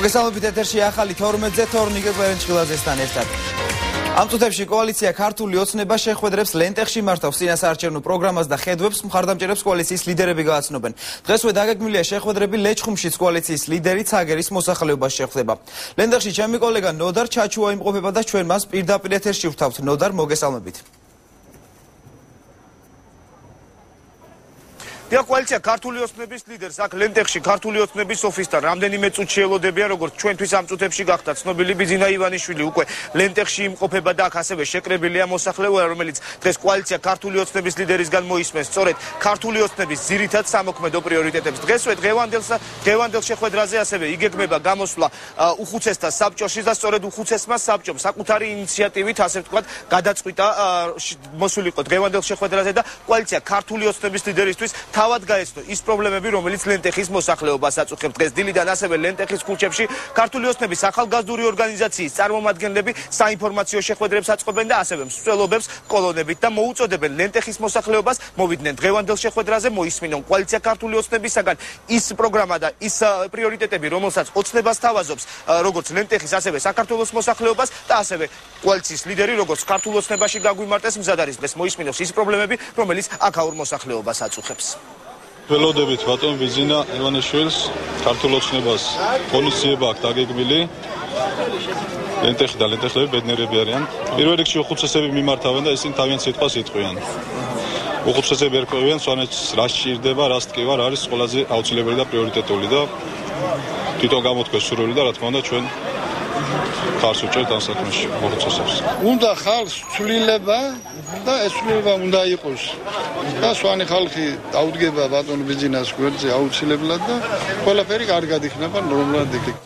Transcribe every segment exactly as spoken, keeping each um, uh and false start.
მოგესალმებით ეთერში ახალი თორმეტზე თორნიკე კვერენჩხილაძესთან ერთად. ამ წუთებში კოალიცია ქართული ოცნება შეხვედრებს ლენტეხში მართავს წინასაარჩევნო პროგრამას და ხედვებს მხარდამჭერებს კოალიციის ლიდერები გააცნობენ. დღესვე დაგეგმილია შეხვედრები ლეჩხუმშიც კოალიციის ლიდერი ცაგერის მოსახლეობას შეხვდება. ლენტეხში ჩემი კოლეგა ნოდარ ჩაჩუა იმყოფება და ჩვენ მას პირდაპირ ეთერში ვთავთ. ნოდარ, მოგესალმებით. დიახ, კოალიცია ქართული ოცნების ლიდერს აქ ლენტეხში ქართული ოცნების ოფისთან რამდენიმე წუთი შეელოდებიან, როგორც ჩვენთვის ამ წუთებში გახდა ცნობილი ბიძინა ივანიშვილი უკვე ლენტეხში იმყოფება და აქ ასევე შეკრებილია მოსახლეობა, რომელიც დღეს კოალიცია ქართული ოცნების ლიდერისგან მოისმენს სწორედ ქართული ოცნების ძირითად სამოქმედო პრიორიტეტებს. დღესვე დღევანდელ დღევანდელ შეხვედრაზე ასევე იგეგმება გამოსვლა უხუცესთა საბჭოში და სწორედ უხუცესმა საბჭომ საკუთარი ინიციატივით, ასე ვთქვათ, გადაწყვიტა მოსულიყო დღევანდელ შეხვედრაზე და კოალიცია ქართული ოცნების ლიდერისთვის თავად გაეცნო ის პრობლემები, რომელიც ლენტეხის მოსახლეობას აწუხებს. დღეს დილიდან ასევე ლენტეხის ქუჩებში ქართული ოცნების ახალგაზრდული ორგანიზაციის წარმომადგენლები საინფორმაციო შეხვედრებს აწყობენ და ასევე მსვლელობებს კოლონებით და მოუწოდებენ ლენტეხის მოსახლეობას მოვიდნენ დღევანდელ შეხვედრაზე, მოისმინონ კოალიცია ქართული ოცნებისაგან ის პროგრამა და ის პრიორიტეტები, რომელსაც ოცნებას თავაზობს როგორც ლენტეხის, ასევე საქართველოს მოსახლეობას და ასევე კოალიციის ლიდერი, როგორც ქართულ ოცნებაში გაგვიმარტეს, მზად არის დღეს მოისმინოს ის პრობლემები, რომელიც აქაურ მოსახლეობას აწუხებს. ველოდებით ბატონ ბიძინა ივანიშვილს ქართულ ოცნებას პოლიციება აქ დაგეგმილი. ლენტეხი და ლენტეხლები ბედნიერები არიან. პირველ რიგში უხუცესები მიმართავენ და ისინი თავიანთ სიტყვას იტყვიან. უხუცესები ერკვევიან სვანეთს რა სჭირდება, რა სტკივა, რა არის ყველაზე აუცილებელი და პრიორიტეტული და თვითონ გამოთქვეს სურვილი და რა თქმა უნდა ჩვენ ხალხს უჭერთ ამ საქმეში უხუცესებს. უნდა ხალხს ცვლილება და ეს ცვლილება უნდა იყოს. და სვანი ხალხი დაუდგება ბატონ ბიძინას გვერდზე აუცილებლად და ყველაფერი კარგად იქნება, ნორმალურად იქნება.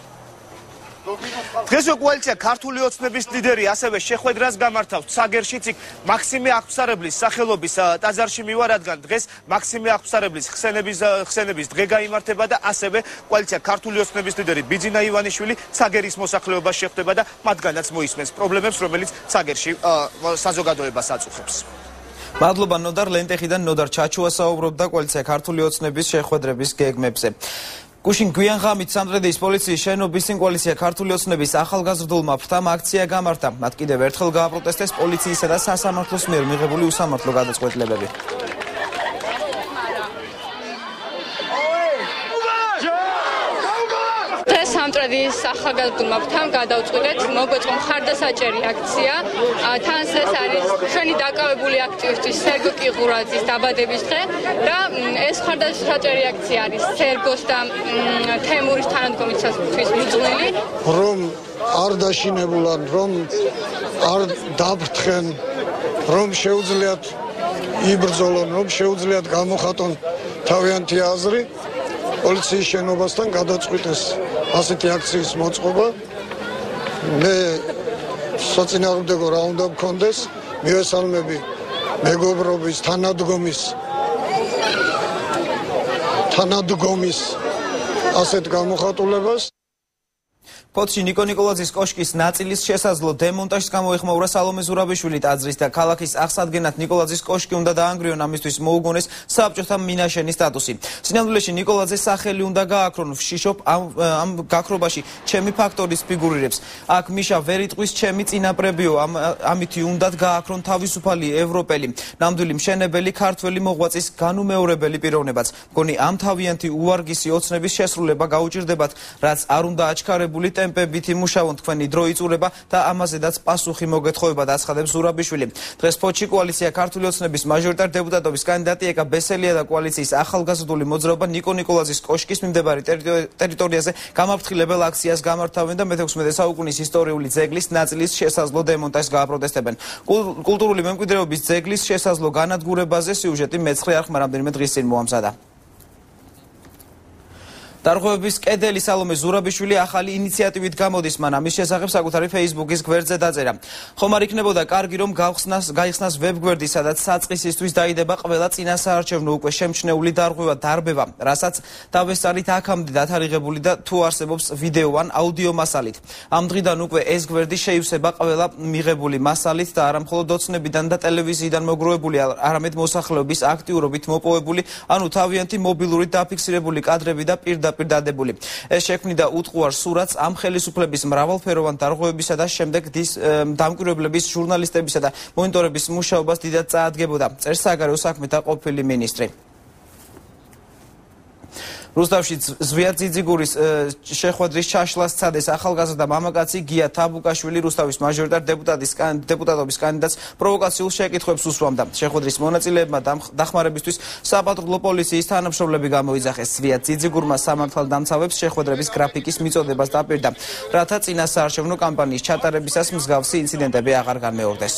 დღესვე კოალიცია ქართული ოცნების ლიდერი ასევე შეხვედრას გამართავს ცაგერშიც, იქ მაქსიმე აღფსარებლის სახელობის ტაძარში მივა, რადგან დღეს მაქსიმე აღფსარებლის ხსენების ხსენების დღე გაიმართება და ასევე კოალიცია ქართული ოცნების ლიდერი ბიძინა ივანიშვილი ცაგერის მოსახლეობას შეხვდება და მათგანაც მოისმენს პრობლემებს, რომელიც ცაგერში საზოგადოებას აწუხებს. მადლობა ნოდარ, ლენტეხიდან ნოდარ ჩაჩუა საუბრობდა კოალიცია ქართული ოცნების შეხვედრების გეგმებზე. გუშინ გვიან ღამით სამტრედიის პოლიციის შენობის წინ კოალიცია ქართული ოცნების ახალგაზრდულმა ფრთამ აქცია გამართა. მათ კიდევ ერთხელ გააპროტესტეს პოლიციისა და სასამართლოს მიერ მიღებული უსამართლო გადაწყვეტილებები. სამტრედიის ახალგაზრდულმა ფრთამ გადავწყვიტეთ მოგვეწყო მხარდასაჭერი აქცია. თან ეს არის ჩვენი დაკავებული აქტივისტის სერგო კიღურაძის დაბადების დღე და ეს მხარდასაჭერი აქცია არის სერგოს და თემურის თანადგომისათვის მიძღვნილი. რომ არ დაშინებულან, რომ არ დაფრთხენ, რომ შეუძლიათ იბრძოლონ, რომ შეუძლიათ გამოხატონ თავიანთი აზრი, პოლიციის შენობასთან გადაწყვიტეს ასეთი აქციის მოწყობა. მე საწინააღმდეგო რა უნდა მქონდეს, მივესალმები მეგობრობის თანადგომის თანადგომის ასეთ გამოხატულებას. ფოთში ნიკო ნიკოლაძის კოშკის ნაწილის შესაძლო დემონტაჟს გამოეხმაურა სალომე ზურაბიშვილი ტაძრის და ქალაქის აღსადგენად ნიკოლაძის კოშკი უნდა დაანგრიონ, ამისთვის მოუგონეს საბჭოთა მინაშენის სტატუსი. სინამდვილეში ნიკოლაძეს სახელი უნდა გააქრონ. ვშიშობ ამ, ამ გაქრობაში ჩემი ფაქტორის ფიგურირებს. აქ მიშა ვერ იტყვის ჩემი წინაპრებიო, ამ, ამითი უნდათ გააქრონ თავისუფალი ევროპელი, ნამდვილი მშენებელი ქართველი მოღვაწის განუმეორებელი პიროვნებაც. მგონი ამ თავიანთი უვარგისი ოცნების შესრულება გაუჭირდებათ, რაც არ უნდა აჩქარებული ტემპებით იმუშავონ, თქვენი დრო იწურება და ამაზედაც პასუხი მოგეთხოვება, დაცხადებს ზურაბიშვილი. დღეს ფოთში კოალიცია ქართული ოცნების მაჟორიტარ დეპუტატობის კანდიდატი ეკა ბესელია და კოალიციის ახალგაზრდული მოძრაობა ნიკო ნიკოლაძის კოშკის მიმდებარე ტერიტორიაზე გამაფრთხილებელ აქციას გამართავენ და მეთექვსმეტე საუკუნის ისტორიული ძეგლის ნაწილის შესაძლო დემონტაჟს გააპროტესტებენ. კულტურული მემკვიდრეობის ძეგლის შესაძლო განადგურებაზე სიუჟეტი მეცხრე არხმა რამდენიმე დღის წინ მოამზადა. დარღვევების კედელი სალომე ზურაბიშვილი ახალი ინიციატივით გამოდის, მან ამის შესახებ საკუთარი Facebook-ის გვერდზე დაწერა. ხომ არ იქნებოდა კარგი, რომ გავხსნას გაიხსნას ვებგვერდი, სადაც საწყისისთვის დაიდება ყველა წინასაარჩევნო უკვე შემჩნეული დარღვევა დარბევა, რასაც დავესწარით აქამდე დათარიღებული და თუ არსებობს ვიდეო ან აუდიო მასალით. ამ დღიდან უკვე ეს გვერდი შეივსება ყველა მიღებული მასალით და არა მხოლოდ ოცნებიდან და ტელევიზიიდან მოგროვებული, არამედ მოსახლეობის აქტიურობით მოპოვებული, ანუ თავიანთი მობილური დაფიქსირებული კადრები და პირდაპირ დაპირდადებული. ეს შექმნიდა უტყუარ სურათს ამ ხელისუფლების მრავალფეროვან დარღვევებისა და შემდეგ დის დამკვირვებლების, ჟურნალისტებისა და მონიტორების მუშაობას დიდად წაადგებოდა. წერს საგარეო საქმეთა ყოფილი მინისტრი. რუსთავში ზვიად-ძიძიგურის შეხვედრის ჩაშლას სცადეს ახალგაზრდა მამაკაცი გია თაბუკაშვილი რუსთავის მაჟორიტარ დეპუტატის დეპუტატობის კანდიდატს პროვოკაციულ შეკითხვებს უსვამდა. შეხვედრის მონაწილეებმა დახმარებისთვის საპატრულო პოლიციის თანამშრომლები გამოიძახეს. ზვიად-ძიძიგურმა სამართალდამცავებს შეხვედრების გრაფიკის მიწოდებას დაპირდა, რათა წინა საარჩევნო კამპანიის ჩატარებისას მსგავსი ინციდენტები აღარ განმეორდეს.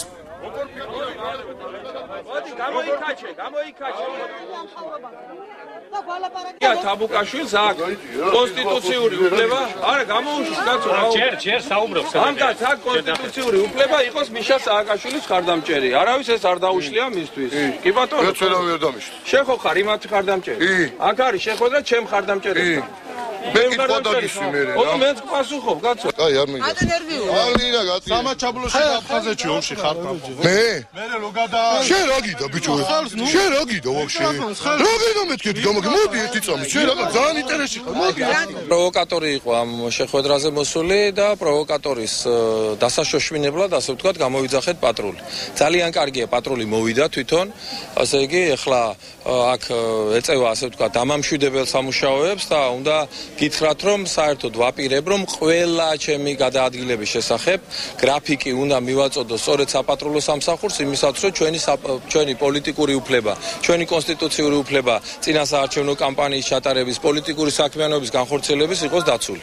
გია თაბუკაშვილს აქვს კონსტიტუციური უფლება, არა გამოუშვით კაცო, ჯერ ჯერ საუბრობს. ამ კაცს აქვს კონსტიტუციური უფლება იყოს მიშა სააკაშვილის ხარდამჭერი. არავის ეს არ დაუშლია მისთვის. კი ბატონო. მე ცერავ ვერ დამიშли. შეხო ხარ იმათ ხარდამჭერი. აქ არის შეხვედრა ჩემ ხარდამჭერთან. მე მითხვა დაგიშვი მე რა. ო მეც გპასუხობ კაცო. აი არ მიგა. ატა ნერვიულია. არინა გაწი. სამაჩაბლოში აფხაზეთში ომში ხარ თამბო. მე? მე რო გადა. შენ რა გიდა ბიჭო? შენ რა გიდა ვაფშე? რა გიდა მეთქი გამოგი მოდი ერთი წამი. შენ რა ძალიან ინტერესი ხარ. მოდი. პროვოკატორი იყო ამ შეხვედრაზე მოსული და პროვოკატორის დასაშოშმინებლად, ასე ვთქვათ, გამოიძახეთ პატრული. ძალიან კარგია, პატრული მოვიდა თვითონ, ასე იგი, ეხლა აქ ეწევა, ასე ვთქვათ, დამამშვიდებელ სამუშაოებს და უნდა გითხრათ, რომ საერთოდ ვაპირებ, რომ ყველა ჩემი გადაადგილების შესახებ გრაფიკი უნდა მივაწოდო სწორედ საპატრულო სამსახურს იმისათვის, რომ ჩვენი ჩვენი პოლიტიკური უფლება, ჩვენი კონსტიტუციური უფლება წინა საარჩევნო კამპანიის ჩატარების, პოლიტიკური საქმიანობის განხორციელების იყოს დაცული.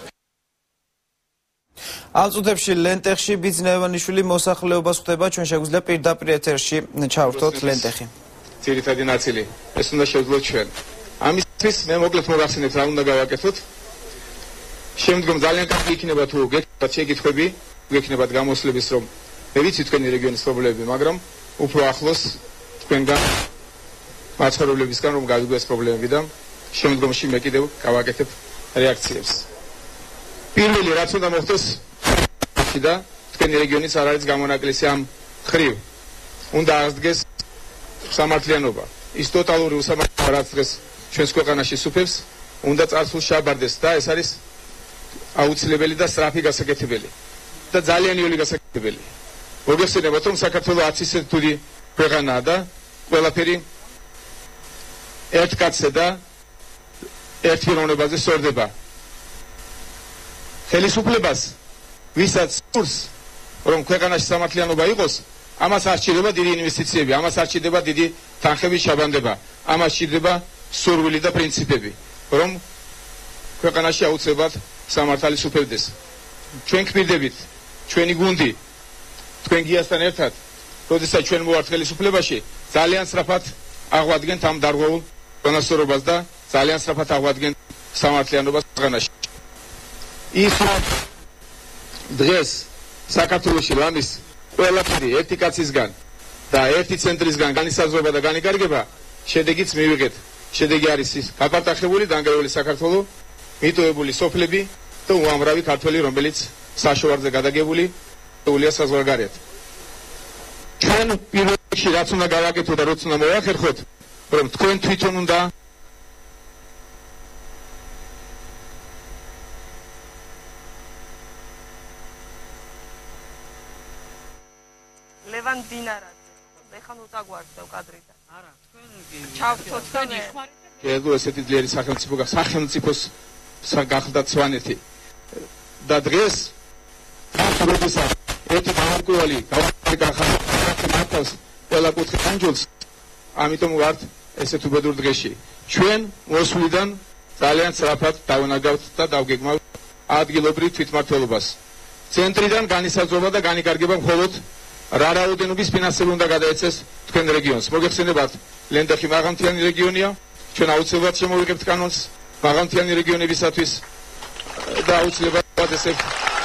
ამ წუთებში ლენტეხში ბიძნევანიშვილი მოსახლეობას ხვდება, ჩვენ შეგვიძლია პირდაპირ ეთერში ჩავრთოთ ლენტეხი. ძირითადი ნაწილი ეს უნდა შევძლოთ ჩვენ. ამისთვის მე მოკლედ მოგახსენებთ რა უნდა გავაკეთოთ. შემდგომ ძალიან კარგი იქნება თუ გეკითხათ შეკითხვები, გექნებათ გამოსვლების, რომ მე ვიცი თქვენი რეგიონის პრობლემები, მაგრამ უფრო ახლოს თქვენგან მაცხოვრებლებისგან რომ გავიგვეს პრობლემები და შემდგომში მე კიდევ გავაკეთებ რეაქციებს. პირველი რაც უნდა მოხდეს და თქვენი რეგიონის არ არის გამონაკლისი ამ ხრივ. უნდა აღდგეს სამართლიანობა. ის ტოტალური უსამართლობა რაც დღეს ჩვენს ქვეყანაში სუფევს, უნდა წარსულს შეაბარდეს და ეს არის აუცილებელი და სწრაფი გასაკეთებელი და ძალიან იოლი გასაკეთებელი. მოგეხსენებათ, რომ საქართველო არც ისე თუდი ქვეყანაა და ყველაფერი ერთ კაცზე და ერთ პიროვნებაზე სწორდება. ხელისუფლებას, ვისაც სურს, რომ ქვეყანაში სამართლიანობა იყოს, ამას არ სჭირდება დიდი ინვესტიციები, ამას არ სჭირდება დიდი თანხების შაბანდება, ამას სჭირდება სურვილი და პრინციპები, რომ ქვეყანაში აუცილებლად სამართალი სუფევდეს. ჩვენ გპირდებით, ჩვენი გუნდი, თქვენ გიასთან ერთად, როდესაც ჩვენ მოვართ ხელისუფლებაში, ძალიან სწრაფად აღვადგენთ ამ დარღვეულ დონასწორობას და ძალიან სწრაფად აღვადგენთ სამართლიანობას ქვეყანაში. ის დღეს საქართველოში ლამის ყველაფერი ერთი კაცისგან და ერთი ცენტრისგან განისაზღვრება და განიკარგება, შედეგიც მივიღეთ. შედეგი არის ის გაპარტახებული, დანგრეული საქართველო, მიტოვებული სოფლები და უამრავი ქართველი, რომელიც საშოვარზე გადაგებული ულია საზღვარგარეთ. ჩვენ პირველ რიგში რაც უნდა გავაკეთოთ და რაც უნდა მოვახერხოთ, რომ თქვენ თვითონ უნდა ლევან დინარაძე. ეხლა ნუ წაგვარდავ კადრიდან. არა, თქვენ ჩავთოთ თქვენი ეგ ესეთი ძლიერი სახელმწიფო სახელმწიფოს გახდა სვანეთი. და დღეს როდესაც ერთი გამარკვევალი გავაკეთებს ყველა კუთხე ანჯულს, ამიტომ ვართ ესეთ უბედურ დღეში. ჩვენ მოსვლიდან ძალიან სწრაფად დავანაგავთ და დავგეგმავთ ადგილობრივ თვითმმართველობას. ცენტრიდან განისაზღვრება და განიკარგება მხოლოდ რა რაოდენობის ფინანსები უნდა გადაეცეს თქვენ რეგიონს. მოგეხსენებათ, ლენტეხი მაღალმთიანი რეგიონია, ჩვენ აუცილებლად შემოვიღებთ კანონს მაღალმთიანი რეგიონებისათვის და აუცილებლად ვადესებთ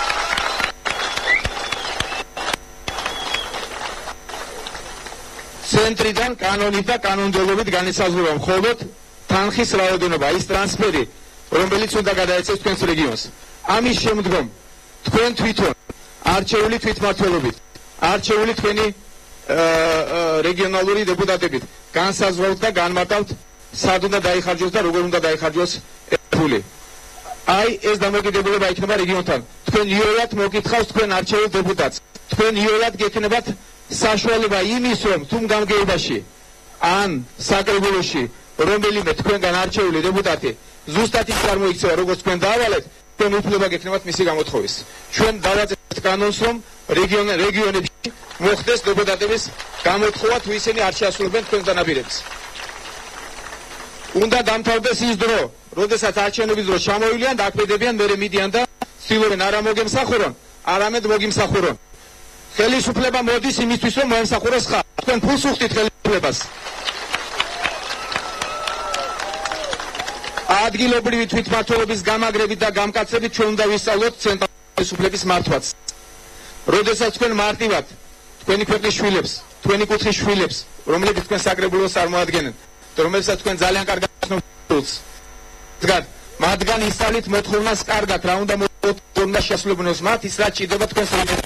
ცენტრიდან კანონით და კანონმდებლობით განისაზღვრება მხოლოდ თანხის რაოდენობა, ის ტრანსფერი, რომელიც უნდა გადაეცეს თქვენს რეგიონს. ამის შემდგომ თქვენ თვითონ არჩეული თვითმმართველობით, არჩეული თქვენი რეგიონალური დეპუტატებით განსაზღვრავთ და განმარტავთ, სად უნდა დაიხარჯოს და როგორ უნდა დაიხარჯოს ეს ფული. აი ეს დამოკიდებულება იქნება რეგიონთან. თქვენ იოლად მოგითხავს თქვენ არჩეულ დეპუტატს. თქვენ იოლად გექნებათ საშუალება იმის, რომ თუ გამგეობაში ან საკრებულოში რომელიმე თქვენგან არჩეული დეპუტატი ზუსტად ის წარმოიქცევა, როგორც თქვენ დაავალეთ, თქვენ უფლება გექნებათ მისი გამოთხოვის. ჩვენ დავაწყებთ კანონს, რომ რეგიონ რეგიონებში მოხდეს დეპუტატების გამოთხოვა, თუ ისინი არ შეასრულებენ თქვენს დანაპირებს. უნდა დამთავრდეს ის დრო, როდესაც არჩევნების დრო ჩამოვიდნენ, დააკვირდებიან, მერე მიდიან და ცდილობენ არა მოგემსახურონ, არამედ მოგიმსახურონ. ხელისუფლება მოდის იმისთვის, რომ მოემსახუროს ხალხს. თქვენ ფულს უხდით ხელისუფლებას. ადგილობრივი თვითმმართველობის გამაგრებით და გამკაცებით ჩვენ უნდა ვისწავლოთ ცენტრალური ხელისუფლების მართვაც. როდესაც თქვენ მარტივად თქვენი ქვეყნის შვილებს, თქვენი კუთხის შვილებს, რომლებიც თქვენ საკრებულოს წარმოადგენენ, რომელსაც თქვენ ძალიან კარგად ცნობთ, მათგან ისწავლით მოთხოვნას კარგად, რა უნდა მოთხოვნას შესრულებინოს მათ, ის რაც ჭირდება თქვენს რეგიონში.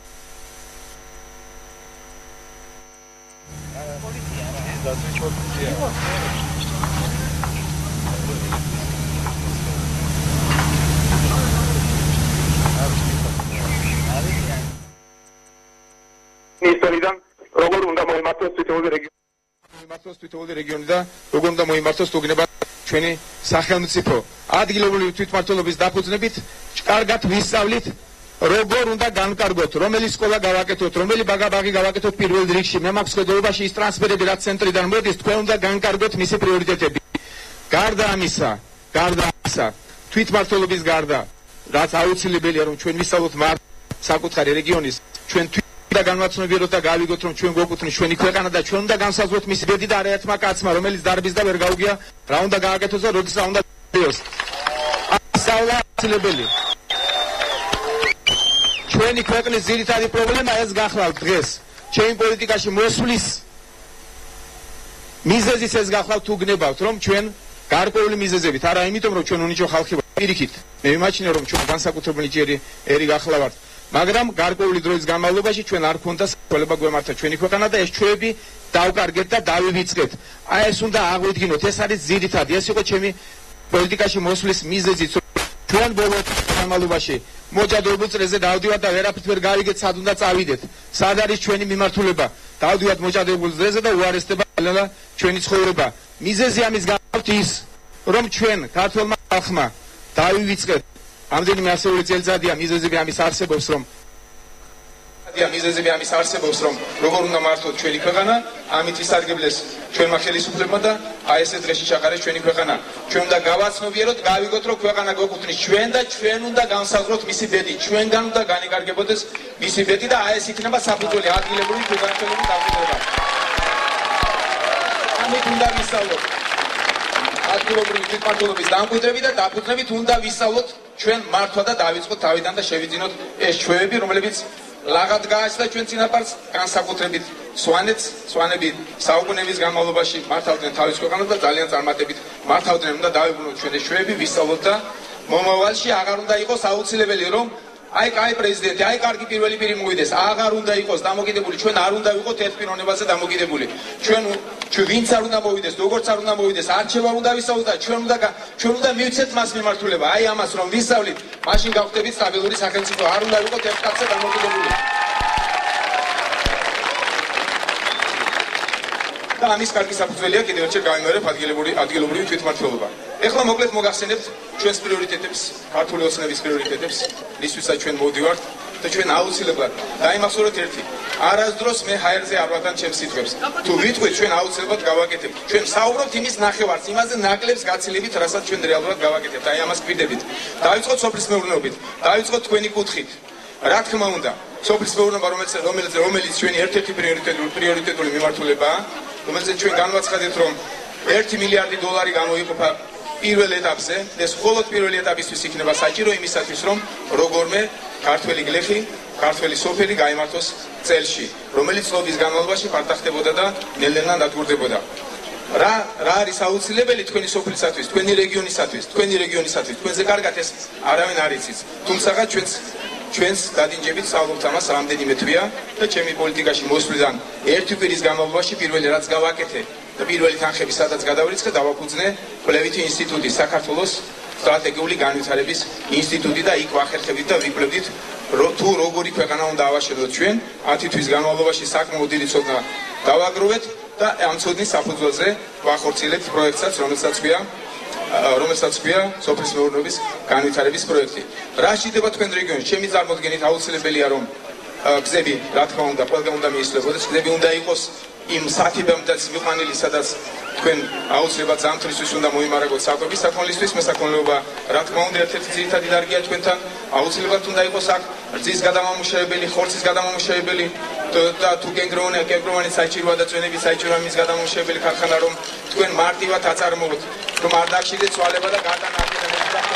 ისტორიიდან როგორ უნდა მოიმართოს თითოეული რეგიონი მოიმართოს თითოეული რეგიონი და როგორ უნდა მოიმართოს თუგნება ჩვენი სახელმწიფო ადგილობრივი თვითმმართველობის დაფუძნებით კარგად ვისწავლით როგორ უნდა განკარგოთ რომელი სკოლა გავაკეთოთ რომელი ბაღი გავაკეთოთ პირველ რიგში მე მაქვს ხედულობაში ის ტრანსფერები რაც ცენტრიდან მოდის თქვენ უნდა განკარგოთ მისი პრიორიტეტები გარდა ამისა გარდა ამისა თვითმმართველობის გარდა რაც აუცილებელია რომ ჩვენ ვისწავლოთ მართ საკუთარი რეგიონის ჩვენ და განმაცნობიეროთ და გავიგოთ რომ ჩვენ გვეკუთვნის ჩვენი ქვეყანა და ჩვენ უნდა განსაზღვროთ მისი ბედი და არაერთმა კაცმა რომელიც დარბის და ვერ გაუგია რა უნდა გააკეთოს და როდის რა უნდა დიოს ასალა აუცილებელი ჩვენი ქვეყნის ძირითადი პრობლემა ეს გახლავთ დღეს ჩემი პოლიტიკაში მოსვლის მიზეზიც ეს გახლავთ თუ გნებავთ რომ ჩვენ გარკვეული მიზეზებით არა იმიტომ რომ ჩვენ უნიჭო ხალხი ვართ პირიქით მე ვიმაჩნია რომ ჩვენ განსაკუთრებული ჯერი ერი გახლავართ მაგრამ გარკვეული დროის განმავლობაში ჩვენ არ გვქონდა საშუალება გვემართა ჩვენი ქვეყანა და ეს ჩვეები დავკარგეთ და დავივიწყეთ. აი ეს უნდა აღვიდგინოთ, ეს არის ძირითადი, ეს იყო ჩემი პოლიტიკაში მოსვლის მიზეზიც. ჩვენ ბოლო განმავლობაში მოჯადოებულ წრეზე დავდივართ და ვერაფრით ვერ გავიგეთ, სად უნდა წავიდეთ. სად არის ჩვენი მიმართულება? დავდივართ მოჯადოებულ წრეზე და უარესდება ყველა ჩვენი ცხოვრება. მიზეზი ამის გახლავთ ის, რომ ჩვენ ქართულმა ხალხმა დავივიწყეთ ამდენიმე ასეული წელიწადია მიზეზები ამის არსებობს რომ დია მიზეზები ამის არსებობს რომ როგორ უნდა მართოთ ჩვენი ქვეყანა ამით ისარგებლეს ჩვენმა ხელისუფლებმა და აი ესე დღეში ჩაყარეს ჩვენი ქვეყანა ჩვენ უნდა გავაცნობიეროთ გავიგოთ რომ ქვეყანა გვეკუთვნის ჩვენ და ჩვენ უნდა განსაზღვროთ მისი ბედი ჩვენგან უნდა განეკარგებოდეს მისი ბედი და აი ეს იქნება საფუძველი ადგილობრივი თვითმმართველობის დამკვიდრება ამით უნდა ვისწავლოთ ადგილობრივი თვითმმართველობის დამკვიდრებით და დაფუძნებით უნდა ვისწავლოთ ჩვენ მართვა და დავიწყოთ თავიდან და შევიძინოთ ეს ჩვევები რომლებიც ლაღად გააჩნდა ჩვენ წინაპარს განსაკუთრებით სვანეთს სვანები საუკუნეების განმავლობაში მართავდნენ თავის ქვეყანას და ძალიან წარმატებით მართავდნენ და დავიბრუნოთ ჩვენ ეს ჩვევები ვისწავლოთ და მომავალში აღარ უნდა იყოს აუცილებელი რომ აი კაი პრეზიდენტი, აი კარგი პირველი პირი მოვიდეს, აღარ უნდა იყოს დამოკიდებული, ჩვენ არ უნდა ვიყოთ ერთ პიროვნებაზე დამოკიდებული. ჩვენ ჩვენ ვინც არ უნდა მოვიდეს, როგორც არ უნდა მოვიდეს, არჩევა უნდა ვისწავლოთ და ჩვენ უნდა ჩვენ უნდა მივცეთ მას მიმართულება. აი ამას რომ ვისწავლით, მაშინ გავხდებით სტაბილური სახელმწიფო, არ უნდა ვიყოთ ერთ კაცზე დამოკიდებული. და ამის კარგი საფუძველია კიდევ ერთხელ გავიმეორებ ადგილობრივი ადგილობრივი თვითმმართველობა. ეხლა მოკლედ მოგახსენებთ ჩვენს პრიორიტეტებს, ქართული ოცნების პრიორიტეტებს, რისთვისაც ჩვენ მოვდივართ და ჩვენ აუცილებლად დაიმახსოვროთ ერთი. არასდროს მე ჰაერზე არ ვატან ჩემს სიტყვებს. თუ ვიტყვით ჩვენ აუცილებლად გავაკეთებთ. ჩვენ საუბრობთ იმის ნახევარს, იმაზე ნაკლებს გაცილებით, რასაც ჩვენ რეალურად გავაკეთებთ. აი ამას გვიდებით. დავიწყოთ სოფლის მეურნეობით, დავიწყოთ თქვენი კუთხით. რა თქმა უნდა, სოფლის მეურნეობა რომელიც რომელიც რომელიც ჩვენი ერთ-ერთი პრიორიტეტული პრიორიტეტული მიმართულებაა, რომელზეც ჩვენ განვაცხადეთ რომ ერთი მილიარდი დოლარი გამოიყოფა პირველ ეტაპზე, ეს მხოლოდ პირველი ეტაპისთვის იქნება საჭირო იმისათვის, რომ როგორმე ქართველი გლეხი, ქართველი სოფელი გაიმართოს წელში, რომელიც წლების განმავლობაში ფართახდებოდა და ნელ-ნელა დადგურდებოდა. რა რა არის აუცილებელი თქვენი სოფლისათვის, თქვენი რეგიონისათვის, თქვენი რეგიონისათვის, თქვენზე კარგად ეს არავინ არ იცის. თუმცა ჩვენს ჩვენს დადინჯებით სწავლობთ ამას რამდენიმე თვეა და ჩემი პოლიტიკაში მოსვლიდან ერთი კვირის განმავლობაში პირველი რაც გავაკეთე და პირველი თანხები სადაც გადავრიცხე დავაფუძნე კვლევითი ინსტიტუტი საქართველოს სტრატეგიული განვითარების ინსტიტუტი და იქ ვახერხებდით და ვიკვლევდით თუ როგორი ქვეყანა უნდა ავაშენოთ ჩვენ ათი თვის განმავლობაში საკმაოდ დიდი ცოდნა დავაგროვეთ და ამ ცოდნის საფუძველზე ვახორციელებთ პროექტსაც რომელსაც ქვია რომელსაც ქვია სოფლის მეურნეობის განვითარების პროექტი. რა შეიძლება თქვენ რეგიონში ჩემი წარმოდგენით აუცილებელია რომ გზები რა თქმა უნდა ყველგან უნდა მიისწრებოდეს გზები უნდა იყოს იმ საფებამდე მიყვანილი სადაც თქვენ აუცილებლად ზამთრისთვის უნდა მოიმარაგოთ საკვების საქონლისთვის მესაქონლეობა რა თქმა უნდა ერთ-ერთი ძირითადი დარგია თქვენთან აუცილებლად უნდა იყოს აქ რძის გადამამუშავებელი ხორცის გადამამუშავებელი და თუ გენგროვანი გენგროვანი საჭიროა და წვენების საჭიროა მის გადამამუშავებელი ქარხანა რომ თქვენ მარტივად აწარმოოთ რომ არ დაგჭირდეთ ცვალება და გადანახება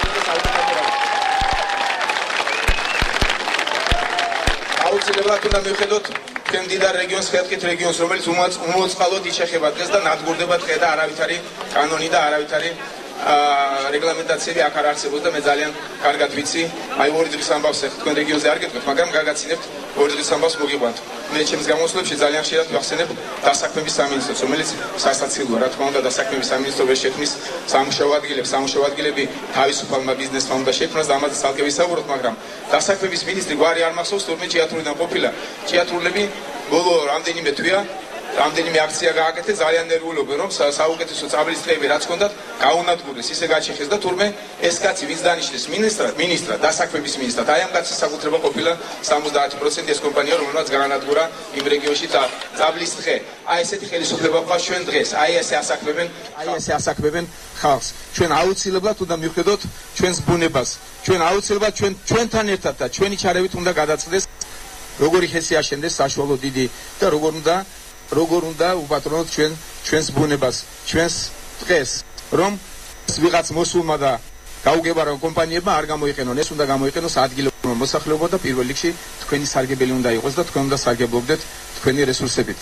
აუცილებლად უნდა მივხედოთ თქვენ მდიდარ რეგიონს ხელკით რეგიონს რომელიც უმოწყალოდ იშეხება დღეს და ნადგურდება დღე და არავითარი კანონი და არავითარი რეგლამენტაციები აქ არ არსებობს და მე ძალიან კარგად ვიცი აი ორი დღის ამბავს თქვენ რეგიონზე არ გეტყვით მაგრამ გაგაცინებთ ორი დღის ამბავს მოგიყვანთ მე ჩემს გამოსვლებში ძალიან ხშირად ვახსენებ დასაქმების სამინისტროს რომელიც სასაცილოა რა თქმა უნდა დასაქმების სამინისტრო ვერ შექმნის სამუშაო ადგილებს სამუშაო ადგილები თავისუფალმა ბიზნესმა უნდა შექმნას და ამაზე ცალკე ვისაუბროთ მაგრამ დასაქმების მინისტრი გვარი არ მახსოვს თურმე ჭიათურიდან ყოფილა ჭიათურლები ბოლო რამდენიმე თვეა რამდენიმე აქცია გააკეთეს ძალიან ნერვულობენ რომ საუკეთესო წაბლის დღეები რაც ჰქონდათ გაუნადგურეს ისე გაჩეხეს და თურმე ეს კაცი ვის დანიშნეს მინისტრად მინისტრად დასაქმების მინისტრად აი ამ კაცის საკუთრება ყოფილა სამოცდაათი პროცენტი ეს კომპანია რომელმაც გაანადგურა იმ რეგიონში წაბლის დღე აი ესეთი ხელისუფლება ყავს ჩვენ დღეს აი ესე ასაქმებენ აი ესე ასაქმებენ ხალხს ჩვენ აუცილებლად უნდა მივხედოთ ჩვენს ბუნებას ჩვენ აუცილებლად ჩვენ ჩვენთან ერთად და ჩვენი ჩარევით უნდა გადაწყდეს როგორი ხესი აშენდეს საშუალო დიდი და როგორ უნდა როგორ უნდა უპატრონოთ ჩვენ ჩვენს ბუნებას ჩვენს დღეს რომ ვიღაც მოსულმა და გაუგებარა კომპანიებმა არ გამოიყენონ ეს უნდა გამოიყენოს ადგილობრივმა მოსახლეობამ და პირველ რიგში თქვენი სარგებელი უნდა იყოს და თქვენ უნდა სარგებლობდეთ თქვენი რესურსებით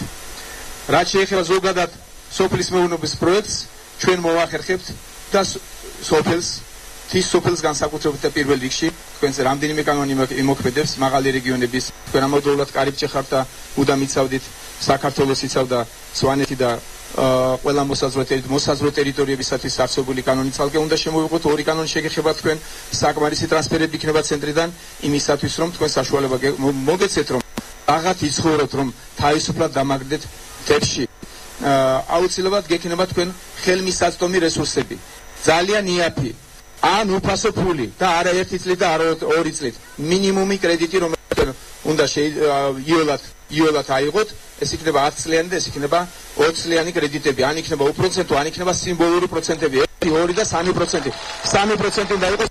რაც შეეხება ზოგადად სოფლის მეურნეობის პროექტს ჩვენ მოვახერხებთ და სოფელს თის სოფელს განსაკუთრებით და პირველ რიგში თქვენს რამდენიმე კანონი იმოქმედებს მაღალი რეგიონების თქვენ ამავდროულად კარიბჭე ხართ და უნდა მიცავდით საქართველოს იცავდა სვანეთი და ყველა მოსაზღვრე ტერიტორიებისათვის არსებული კანონი ცალკე უნდა შემოვიღოთ ორი კანონი შეგეხება თქვენ საკმარისი ტრანსფერები იქნება ცენტრიდან იმისათვის რომ თქვენ საშუალება მოგეცეთ რომ აღარ იცხოვროთ რომ თავისუფლად დამაგდეთ თებში აუცილებლად გექნება თქვენ ხელმისაწვდომი რესურსები ძალიან იაფი ან უფასო ფული და არა ერთი წლით და არა ორი წლით მინიმუმი კრედიტი რომელიც უნდა იოლად იოლად აიღოთ ეს იქნება ათი წლიანი და ეს იქნება ოცი წლიანი კრედიტები ან იქნება უპროცენტო ან იქნება სიმბოლური პროცენტები ერთი ორი და სამი პროცენტი სამი პროცენტი უნდა იყოს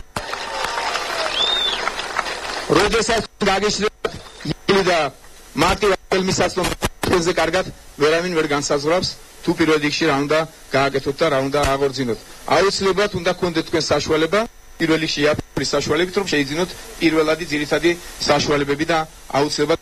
როდესაც გაგიშლებათ ილი და მარტივ ხელმისაწვდომზე კარგად ვერავინ ვერ განსაზღვრავს თუ პირველ რიგში რა უნდა გააკეთოთ და რა უნდა აღორძინოთ აუცილებლად უნდა გქონდეთ თქვენ საშუალება პირველ რიგში იაფი საშუალებით რომ შეიძინოთ პირველადი ძირითადი საშუალებები და აუცილებლად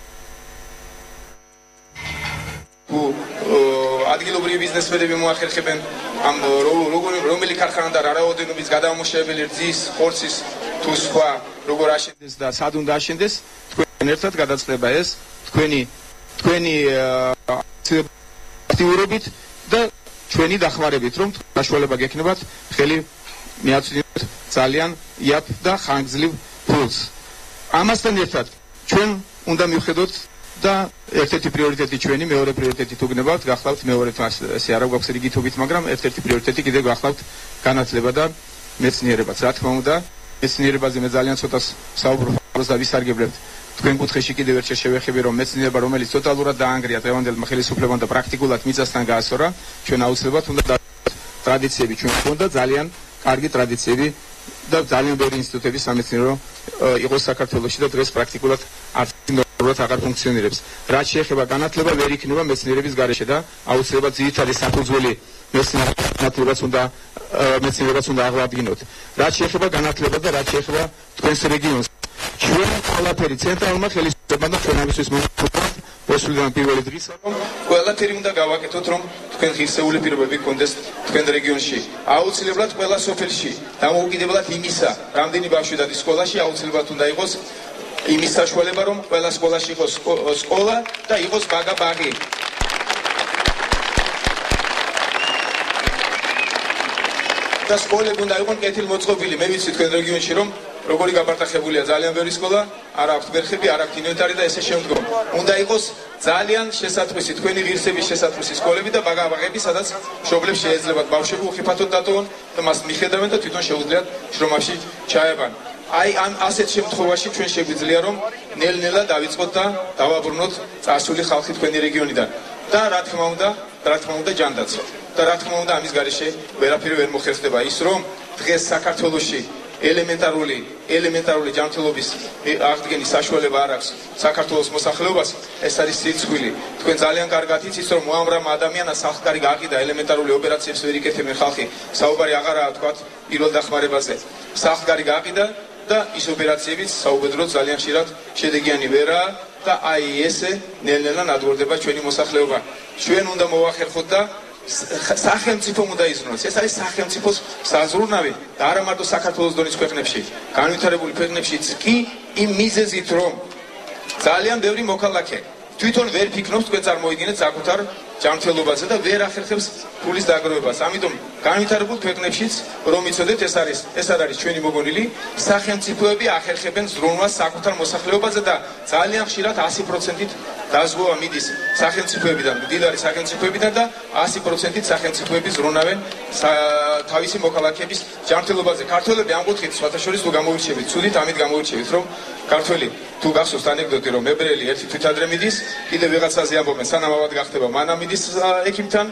ადგილობრივი ბიზნესმენები მოახერხებენ ამ რომელი ქარხანა და რა რაოდენობის გადამამუშავებელი რძის, ხორცის თუ სხვა როგორ აშენდეს და სად უნდა აშენდეს თქვენ ერთად გადაწყდება ეს თქვენი თქვენი აქტიურობით და ჩვენი დახმარებით რომ საშუალება გექნებათ ხელი მიაწვდინოთ ძალიან იაფ და ხანგრძლივ ფულს ამასთან ერთად ჩვენ უნდა მივხედოთ და ერთ-ერთი პრიორიტეტი ჩვენი მეორე პრიორიტეტი თუ გნებავთ გახლავთ მეორე ესე არა გვაქვს რიგითობით მაგრამ ერთ-ერთი პრიორიტეტი კიდევ გახლავთ განათლება და მეცნიერებაც რა თქმა უნდა მეცნიერებაზე მე ძალიან ცოტა საუბრობ და ვისარგებლებთ თქვენ კუთხეში კიდევ ერთ შევეხები რომ მეცნიერება რომელიც ტოტალურად დაანგრია დღევანდელმა ხელისუფლებამ და პრაქტიკულად მიწასთან გაასწორა ჩვენ აუცილებლად უნდა ტრადიციები ჩვენ გვქონდა ძალიან კარგი ტრადიციები და ძალიან ბევრი ინსტიტუტები სამეცნიერო იყოს საქართველოში და დღეს პრაქტიკულად არც ნორმალურად აღარ ფუნქციონირებს. რაც შეეხება განათლება ვერ იქნება მეცნიერების გარეშე და აუცილებლად ძირითადი საფუძველი მეცნიერებაც უნდა მეცნიერებაც უნდა აღვადგინოთ. რაც შეეხება განათლება და რაც შეეხება თქვენს რეგიონს ჩვენ ყველაფერი ცენტრალურმა ხელისუფლებამ და ჩვენ ამისთვის მოვუწევთ მოსვლიდან პირველი დღისა რომ ყველაფერი უნდა გავაკეთოთ რომ თქვენ ღირსეული პირობები გქონდეს თქვენ რეგიონში აუცილებლად ყველა სოფელში დამოუკიდებლად იმისა რამდენი ბავშვი დადის სკოლაში აუცილებლად უნდა იყოს იმის საშუალება რომ ყველა სკოლაში იყოს სკოლა და იყოს ბაგა-ბაგი და სკოლები უნდა იყვნენ კეთილმოწყობილი. მე ვიცი თქვენ რეგიონში რომ როგორი გაპარტახებულია ძალიან ბევრი სკოლა, არ აქვს ბერხები, არ აქვს ინვენტარი და ესე შემდგომ. უნდა იყოს ძალიან შესაძყვისი თქვენი ღირსების შესაძყვისი სკოლები და ბაგაბაღები, სადაც მშობლებს შეეძლებათ ბავშვები უხიფათოდ დატოვონ და მას მიხედავენ და თვითონ შეუძლიათ შრომაში ჩაებან. აი ამ ასეთ შემთხვევაში ჩვენ შეგვიძლია რომ ნელ-ნელა დავიწყოთ და დავაბრუნოთ წარსული ხალხი თქვენი რეგიონიდან. და რა თქმა უნდა, რა თქმა უნდა ჯანდაცვა. და რა თქმა უნდა ამის გარეშე ვერაფერი ვერ მოხერხდება ის რომ დღეს საქართველოში ელემენტარული ელემენტარული ჯანმრთელობის აღდგენის საშუალება არ აქვს საქართველოს მოსახლეობას. ეს არის სიცხვილი. თქვენ ძალიან კარგად იცით რომ უამრავ ადამიანს სახკარი გააყიდა ელემენტარული ოპერაციებს ვერ იკეთებენ ხალხი. საუბარი აღარაა თქვათ პირველ დახმარებაზე. სახკარი გააყიდა და ის ოპერაციებიც საუბედროდ ძალიან ხშირად შედეგიანი ვერაა და აი ესე ნელ-ნელა ნადგურდება ჩვენი მოსახლეობა. ჩვენ უნდა მოვახერხოთ და სახელმწიფომ უნდა იზრუნოს. ეს არის სახელმწიფოს საზრუნავი და არა მარტო საქართველოს დონის ქვეყნებში, განვითარებული ქვეყნებშიც კი იმ მიზეზით რომ ძალიან ბევრი მოქალაქე თვითონ ვერ ფიქრობს თქვენ წარმოიდგინეთ საკუთარ ჯანმრთელობაზე და ვერ ახერხებს ფულის დაგროვებას. ამიტომ განვითარებულ ქვეყნებშიც რომ იცოდეთ ეს არის ეს არ არის ჩვენი მოგონილი, სახელმწიფოები ახერხებენ ზრუნვას საკუთარ მოსახლეობაზე და ძალიან ხშირად ასი პროცენტით დაზღვევა მიდის სახელმწიფოებიდან, მდიდარი სახელმწიფოებიდან და ასი პროცენტით სახელმწიფოები ზრუნავენ თავისი მოქალაქეების ჯანმრთელობაზე. ქართველები ამ კუთხით სხვათა შორის თუ გამოირჩევით, ცუდით ამით გამოირჩევით, რომ ქართველი თუ გახსოვთ ანეკდოტი, რომ მებრელი ერთი თვით ადრე მიდის, კიდევ ვიღაცაზე ამბობენ, სანამ ავად გახდება, მანამ მიდის ექიმთან,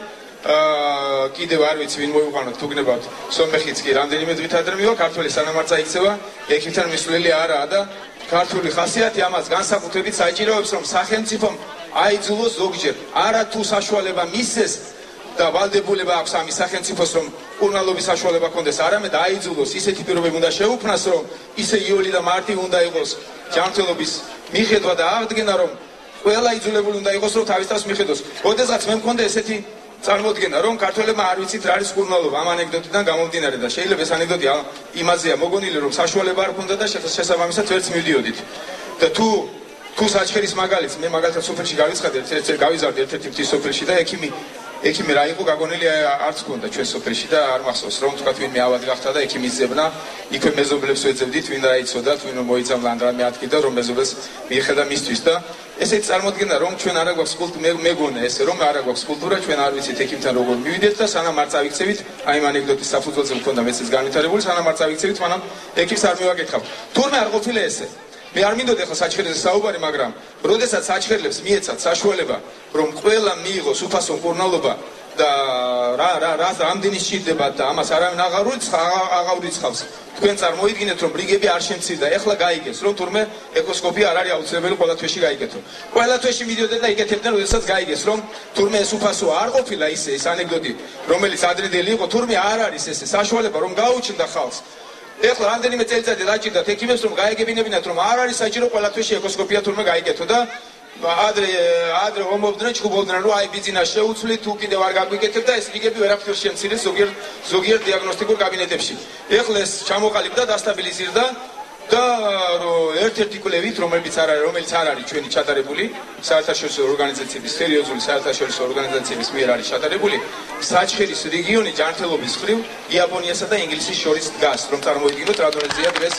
კიდევ არ ვიცი ვინ მოიყვანოთ, თუ გნებავთ, სომეხიც კი რამდენიმე თვით ადრე მივა, ქართველი სანამ არ წაიქცევა, ექიმთან მისვლელი არაა და ქართული ხასიათი ამას განსაკუთრებით საჭიროებს, რომ სახელმწიფომ აიძულოს ზოგჯერ არა თუ საშუალება მისცეს და ვალდებულება აქვს ამის სახელმწიფოს, რომ კურნალობის საშუალება ჰქონდეს, არამედ აიძულოს ისეთი პირობები უნდა შეუქმნას, რომ ისე იოლი და მარტი უნდა იყოს ჯანმრთელობის მიხედვა და აღდგენა, რომ ყველა იძულებული უნდა იყოს, რომ თავის თავს მიხედოს. როდესაც მე მქონდა ესეთი წარმოდგენა, რომ ქართველებმა არ ვიცით რა არის კურნალობა ამ ანეკდოტიდან გამომდინარე და შეიძლება ეს ანეკდოტი იმაზეა მოგონილი, რომ საშუალება არ ჰქონდა და შესაბამისად ვერც მივდიოდით. და თუ თუ საჩხერის მაგალითს მე მაგალითად სოფელში გავიცხადე, ერთ-ერთ გავიზარდე ერთ-ერთი მთის სოფელში და ექიმი ექიმი რა იყო გაგონილი არც ჰქონდა ჩვენ სოფელში და არ მახსოვს რომ თქვა ვინმე ავად გახდა და ექიმის ზებნა იქვე მეზობლებს ვეძებდით ვინ რა იცოდა თუ ვინმე მოიცავდა რამე ათქიდა რომ მეზობლებს მიეხედა მისთვის და ესეც წარმოადგენდა რომ ჩვენ არა გვაქვს კულტურა მეგონა ესე რომ არა გვაქვს კულტურა ჩვენ არ ვიცით ექიმთან როგორ მივიდეთ და სანამ არ წავიქცევით აი ამ ანეკდოტის საფუძველზე მქონდა მეცეს განვითარებული სანამ არ წავიქცევით მანამ ექიმს არ მივაკითხავ თურმე არ ყოფილა ესე მე არ მინდოდა ახლა საჩხერეზე საუბარი მაგრამ როდესაც საჩხერლებს მიეცათ საშუალება რომ ყველა მიიღოს უფასო მკურნალობა და რა რა რა რამდენი სჭირდება და ამას არავინ აღარ ურიცხავს თქვენ წარმოიდგინეთ რომ რიგები არ შემცირდა ეხლა გაიგეს რომ თურმე ეკოსკოპია არ არის აუცილებელი ყველა თვეში გაიგეთო ყველა თვეში მიდიოდნენ და იკეთებდნენ როდესაც გაიგეს რომ თურმე ეს უფასო არ ყოფილა ისე ეს ანეკდოტი რომელიც ადრინდელი იყო თურმე არ არის ესე საშუალება რომ გაუჩნდა ხალხს ეხლა რამდენიმე წელიწადი დაჭირდათ ექიმებს რომ გაეგებინებინათ რომ არ არის საჭირო ყველა თვეში ეკოსკოპია თურმე გაიგეთო და ადრე ადრე ომობდნენ ჩხუბობდნენ რომ აი ბიზნეს შეუცვლით თუ კიდევ არ გაგვიკეთებ და ეს რიგები ვერაფერ შემცირდეს ზოგიერთ ზოგიერთ დიაგნოსტიკურ კაბინეტებში ეხლა ეს ჩამოყალიბდა დასტაბილიზირდა და ერთ-ერთი კვლევით რომელიც არ არის რომელიც არ არის ჩვენი ჩატარებული საერთაშორისო ორგანიზაციების სერიოზული საერთაშორისო ორგანიზაციების მიერ არის ჩატარებული საჩხერის რეგიონი ჯანმრთელობის მხრივ იაპონიასა და ინგლისის შორის დგას რომ წარმოიდგინოთ რა დონეზეა დღეს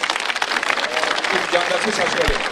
ჯანდაცვის საშუალება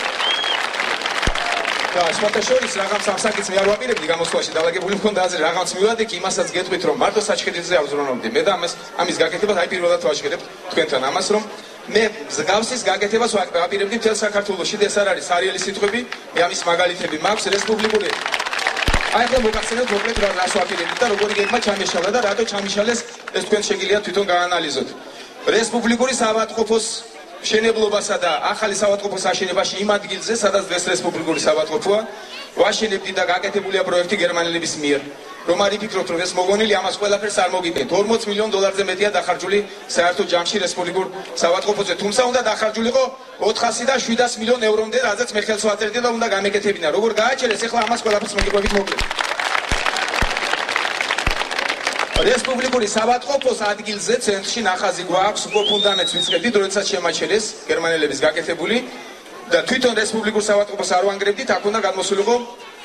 და სხვათა შორის რაღაც სამსაკიც მე არ ვაპირებდი გამოსვლაში დალაგებული მქონდა აზრი რაღაც მივადექი იმასაც გეტყვით რომ მარტო საჩხერეზე არ ვზრუნავდი მე და ამას ამის გაკეთებას აი პირველად ვაშქერებ თქვენთან ამას რომ მე მსგავსის გაკეთებას ვაპირებდი მთელ საქართველოში და ეს არ არის სარიელი სიტყვები მე ამის მაგალითები მაქვს რესპუბლიკური აი ახლა მოგახსენებთ მოკლედ რა რას ვაპირებდი და როგორი გეგმა ჩამეშალა და რატო ჩამიშალეს ეს თქვენ შეგიძლიათ თვითონ გაანალიზოთ რესპუბლიკური საავადმყოფოს მშენებლობასა და ახალი საავადმყოფოს აშენებაში იმ ადგილზე სადაც დღეს რესპუბლიკური საავადმყოფოა ვაშენებდი და გაკეთებულია პროექტი გერმანელების მიერ რომ არ იფიქროთ რომ ეს მოგონილი ამას ყველაფერს არ მოგიტენთ ორმოც მილიონ დოლარზე მეტია დახარჯული საერთო ჯამში რესპუბლიკურ საავადმყოფოზე თუმცა უნდა დახარჯულიყო ოთხასი და შვიდასი მილიონ ევრომდე რაზეც მე ხელს ვაწერდი და უნდა გამეკეთებინა როგორ გააჩერეს ეხლა ამას ყველაფერს მოგიყვებით მოკლედ რესპუბლიკური საავადმყოფოს ადგილზე ცენტრში ნახაზი გვაქვს უკვე ფუნდამენტს ვიწყებდით როდესაც შემაჩერეს გერმანელების გაკეთებული და თვითონ რესპუბლიკურ საავადმყოფოს არ ვანგრებდით აქ უნდა გადმოსულიყო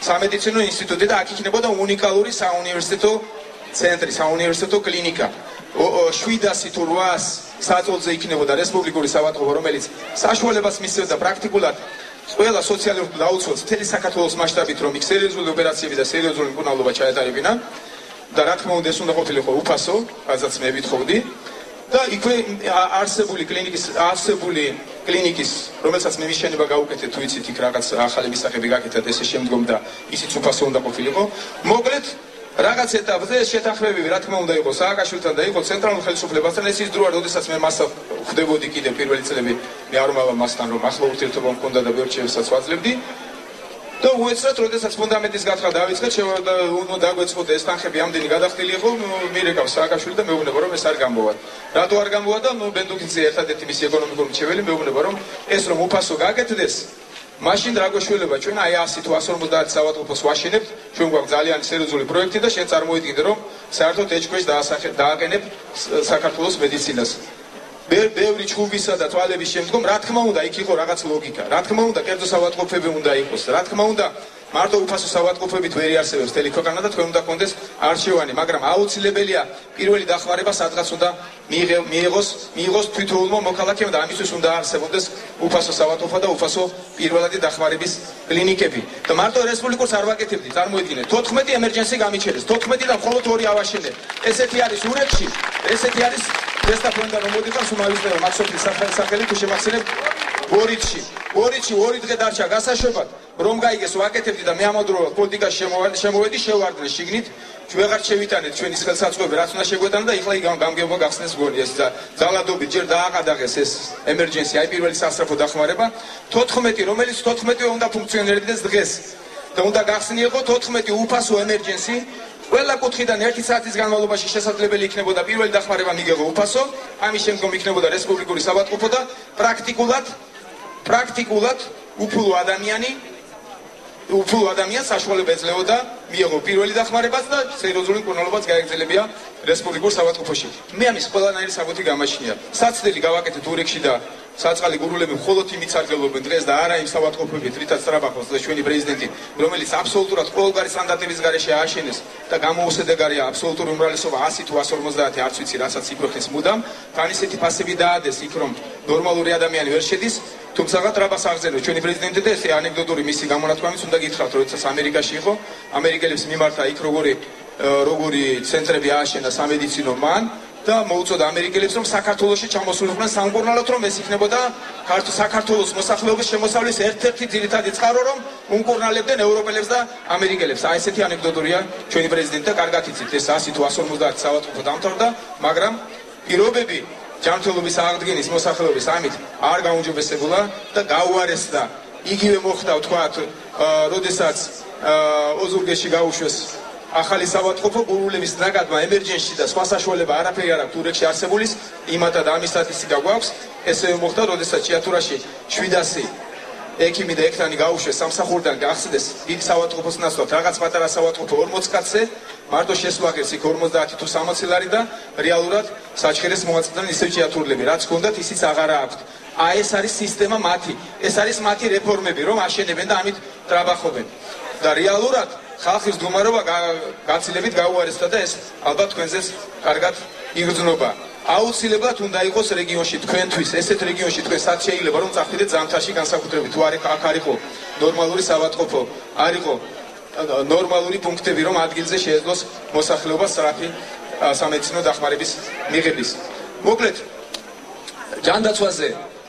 სამედიცინო ინსტიტუტი და აქ იქნებოდა უნიკალური საუნივერსიტეტო ცენტრი საუნივერსიტეტო კლინიკა შვიდასი თუ რვას საწოლზე იქნებოდა რესპუბლიკური სავატყობო, რომელიც საშუალებას მისცემდა პრაქტიკულად ყველა სოციალურ დაუცველს მთელი საქართველოს მასშტაბით, რომ იქ სერიოზული ოპერაციები და სერიოზული მკურნალობა ჩაეტარებინა და რა თქმა უნდა ეს უნდა ყოფილიყო უფასო, რაზეც მე ვითხოვდი და იქვე არსებული კლინიკის არსებული კლინიკის, რომელსაც მე მიშენება გავუკეთე თუ იცით იქ რაღაც ახალი მისაღები გაკეთეთ ესე შემდგომ და ისიც უფასო უნდა ყოფილიყო. მოკლედ რაღაც ეტაპზე შეთანხმებები რა თქმა უნდა იყო სააკაშვილთან და იყო ცენტრალურ ხელისუფლებასთან. ეს ის დროა, როდესაც მე მას ხვდებოდი კიდე პირველი წლები, მე არ ვმავა მასთან რომ ახლო ურთიერთობა მქონდა და ბევრ ჩემსაც ვაძლევდი. და უეცრად, როდესაც ფუნდამენტის გათხრა დავიწყეთ, უნდა დაგვეწყოთ ეს თანხები ამდენი გადახდილი იყო, მირეკავს სააკაშვილი და მეუბნება რომ ეს არ გამოვადა. რატო არ გამოვადა? ნუ ბენდუკიძე ერთადერთი მისი ეკონომიკური მრჩეველი მეუბნება რომ ეს რომ უფასო გაკეთდეს, მაშინ დრაგოშვილება ჩვენ აი ასი თუ ასი ორმოცდაათი სავატყოფოს ვაშენებთ, ჩვენ გვაქვს ძალიან სერიოზული პროექტი და შენ წარმოიდგინე რომ საერთოდ ეჭქვეშ დააყენებ საქართველოს მედიცინას. ბევრი ჩხუბისა და თვალების შემდგომ რა თქმა უნდა იქ იყო რაღაც ლოგიკა, რა თქმა უნდა კერძო სავატყოფები უნდა იყოს, რა თქმა უნდა მარტო უფასო სავატყოფებით ვერ იარსებებს მთელი ქვეყანა და თქვენ უნდა გქონდეს არჩევანი, მაგრამ აუცილებელია პირველი დახმარება სადღაც უნდა მიიღოს მიიღოს თვითოულმა მოქალაქემ და ამისთვის უნდა არსებობდეს უფასო სავატყოფო და უფასო პირველადი დახმარების კლინიკები. და მარტო რესპუბლიკურს არ ვაკეთებდი, წარმოიდგინეთ, თოთხმეტი ემერჯენსი გამიჩერეს, თოთხმეტი და მხოლოდ ორი ავაშენე. ესეთი არის ურეკში, ესეთი არის დესტაფონიდან რომ მოდიხარ სუმავისდება მაქსოფლის სახელი თუ შემახსენებ ბორითში. ბორითში ორი დღე დარჩა გასაშვებად, რომ გაიგეს ვაკეთებდი და მე ამავდროულად პოლიტიკაში შემოვედი, შევარდნე შიგნით, ვეღარ შევიტანეთ ჩვენი ხელსაწყოები, რაც უნდა შეგვეტანა და იხლა გამგეობა გახსნეს გონი ეს ძალადობით ჯერ დააყადაღეს ეს ემერჯენსი, აი პირველი სასწრაფო დახმარება, თოთხმეტი, რომელიც თოთხმეტი უნდა ფუნქციონირებდეს დღეს და უნდა გახსნილიყო თოთხმეტი უფასო ემერჯენსი. ყველა კუთხიდან ერთი საათის განმავლობაში შესაძლებელი იქნებოდა პირველი დახმარება მიგეღო უფასო, ამის შემდგომ იქნებოდა რესპუბლიკური სავატყოფო და პრაქტიკულად პრაქტიკულად უფულო ადამიანი უფულო ადამიანს საშუალება ეძლეოდა მიეღო პირველი დახმარებაც და სერიოზული მკურნალობაც გაეგრძელებია რესპუბლიკურ სავატყოფოში. მე ამის ყველანაირი საბუთი გამაჩნია. საცდელი გავაკეთეთ ურეკში და საწყალი გურულები მხოლოდ იმით სარგებლობენ დღეს და არა იმ სავატყოფებით, რითაც ტრაბახობს და ჩვენი პრეზიდენტი, რომელიც აბსოლუტურად ყოველგვარი სტანდარტების გარეშე ააშენეს და გამოუსადეგარია აბსოლუტური უმრავლესობა ასი თუ ასი ორმოცდაათი, არც ვიცი რასაც იქვეხნის მუდამ, თან ისეთი ფასები დაადეს იქ რომ ნორმალური ადამიანი ვერ შედის, თუმცა ტრაბას აღზენოს ჩვენი პრეზიდენტი და ესე ანეკდოტური მისი გამონათქვამიც უნდა გითხრათ, როდესაც ამერიკაში იყო, ამერიკელებს მიმართა იქ როგორი როგორი ცენტრები ააშენა სამედიცინო მან და მოუწოდა ამერიკელებს რომ საქართველოში ჩამოსულიყვნენ სამკურნალოდ, რომ ეს იქნებოდა საქართველოს მოსახლეობის შემოსავლის ერთ-ერთი ძირითადი წყარო, რომ უმკურნალებდნენ ევროპელებს და ამერიკელებს. აი ესეთი ანეკდოტორია ჩვენი პრეზიდენტი და კარგად იცით, ეს ასი თუ ასი ორმოცდაათი სავატყოფო დამთავრდა, მაგრამ პირობები ჯანმრთელობის აღდგენის მოსახლეობის ამით არ გაუმჯობესებულა და გაუარესდა. იგივე მოხდა ვთქვათ, როდესაც ოზურგეთში გაუშვეს ახალი სავატყოფო, გურულების ნაკადმა ემერჯენსი და სხვა საშუალება არაფერი არ აქვს ურეკში არსებულის, იმათა და ამის სტატისტიკა გვაქვს. ესევე მოხდა, როდესაც ჭიათურაში შვიდასი ექიმი და ექთანი გაუშვეს სამსახურიდან გახსნეს დიდ სავატყოფოს ნაცვლად რაღაც პატარა სავატყოფო ორმოც კაცზე, მარტო შესვლაგებს იქ ორმოცდაათი თუ სამოცი ლარი და რეალურად საჩხერეს მოაწყვეტდნენ ისევ ჭიათურლები, რაც ჰქონდათ ისიც აღარა აქვთ. აი ეს არის სისტემა მათი, ეს არის მათი რეფორმები, რომ აშენებენ და ამით ტრაბახობენ. და რეალურად ხალხის მდგომარეობა გაცილებით გაუარესდა და ეს ალბათ თქვენზეც კარგად იგრძნობა. აუცილებლად უნდა იყოს რეგიონში თქვენთვის, ესეთ რეგიონში თქვენ სად შეიძლება რომ წახვიდეთ ზამთარში განსაკუთრებით, თუ არ აქ არ იყო ნორმალური სავატყოფო, არ იყო ნორმალური პუნქტები, რომ ადგილზე შეეძლოს მოსახლეობას სწრაფი სამედიცინო დახმარების მიღების. მოკლედ ჯანდაცვაზე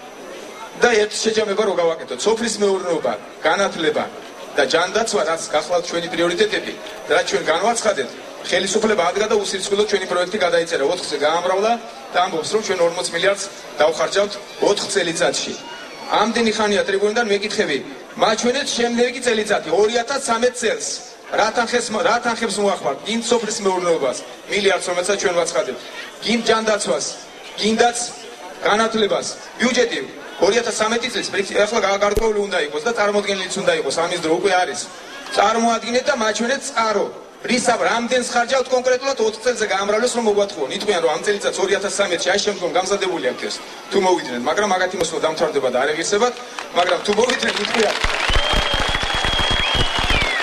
და ერთ შეჯამება რო გავაკეთოთ, სოფლის მეურნეობა, განათლება და ჯანდაცვა, რაც გახლავთ ჩვენი პრიორიტეტები, რაც ჩვენ განვაცხადეთ, ხელისუფლება ადგა და უსირცხვილოდ ჩვენი პროექტი გადაიწერა, ოთხზე გაამრავლა და ამბობს, რომ ჩვენ ორმოც მილიარდს დავხარჯავთ ოთხ წელიწადში. ამდენი ხანია ტრიბუნიდან მეკითხები, მაჩვენეთ შემდეგი წელიწადი ორი ათას სამეტ წელს. რა თანხებს რა თანხებს მოახმართ? გინ სოფლის მეურნეობას მილიარდს, რომელსაც ჩვენ ვაცხადებთ, გინ ჯანდაცვას, გინდაც განათლებას, ბიუჯეტი ორი ათას სამეტი წლის ახლა გარკვეული უნდა იყოს და წარმოადგენლიც უნდა იყოს, ამის დრო უკვე არის. წარმოადგინეთ და მაჩვენეთ წყარო. რისაბ რამდენს ხარჯავთ კონკრეტულად ოთხ წელზე გაამრავლეს რომ მოგვატყუონ. იტყვიან რომ ამ წელიწადს ორი ათას სამეტში აი შემდგომ გამზადებული აქვს ეს. თუ მოვიდნენ, მაგრამ მაგათი მოსვლა დამთავრდება და არ ეგრისებად, მაგრამ თუ მოვიდნენ იტყვიან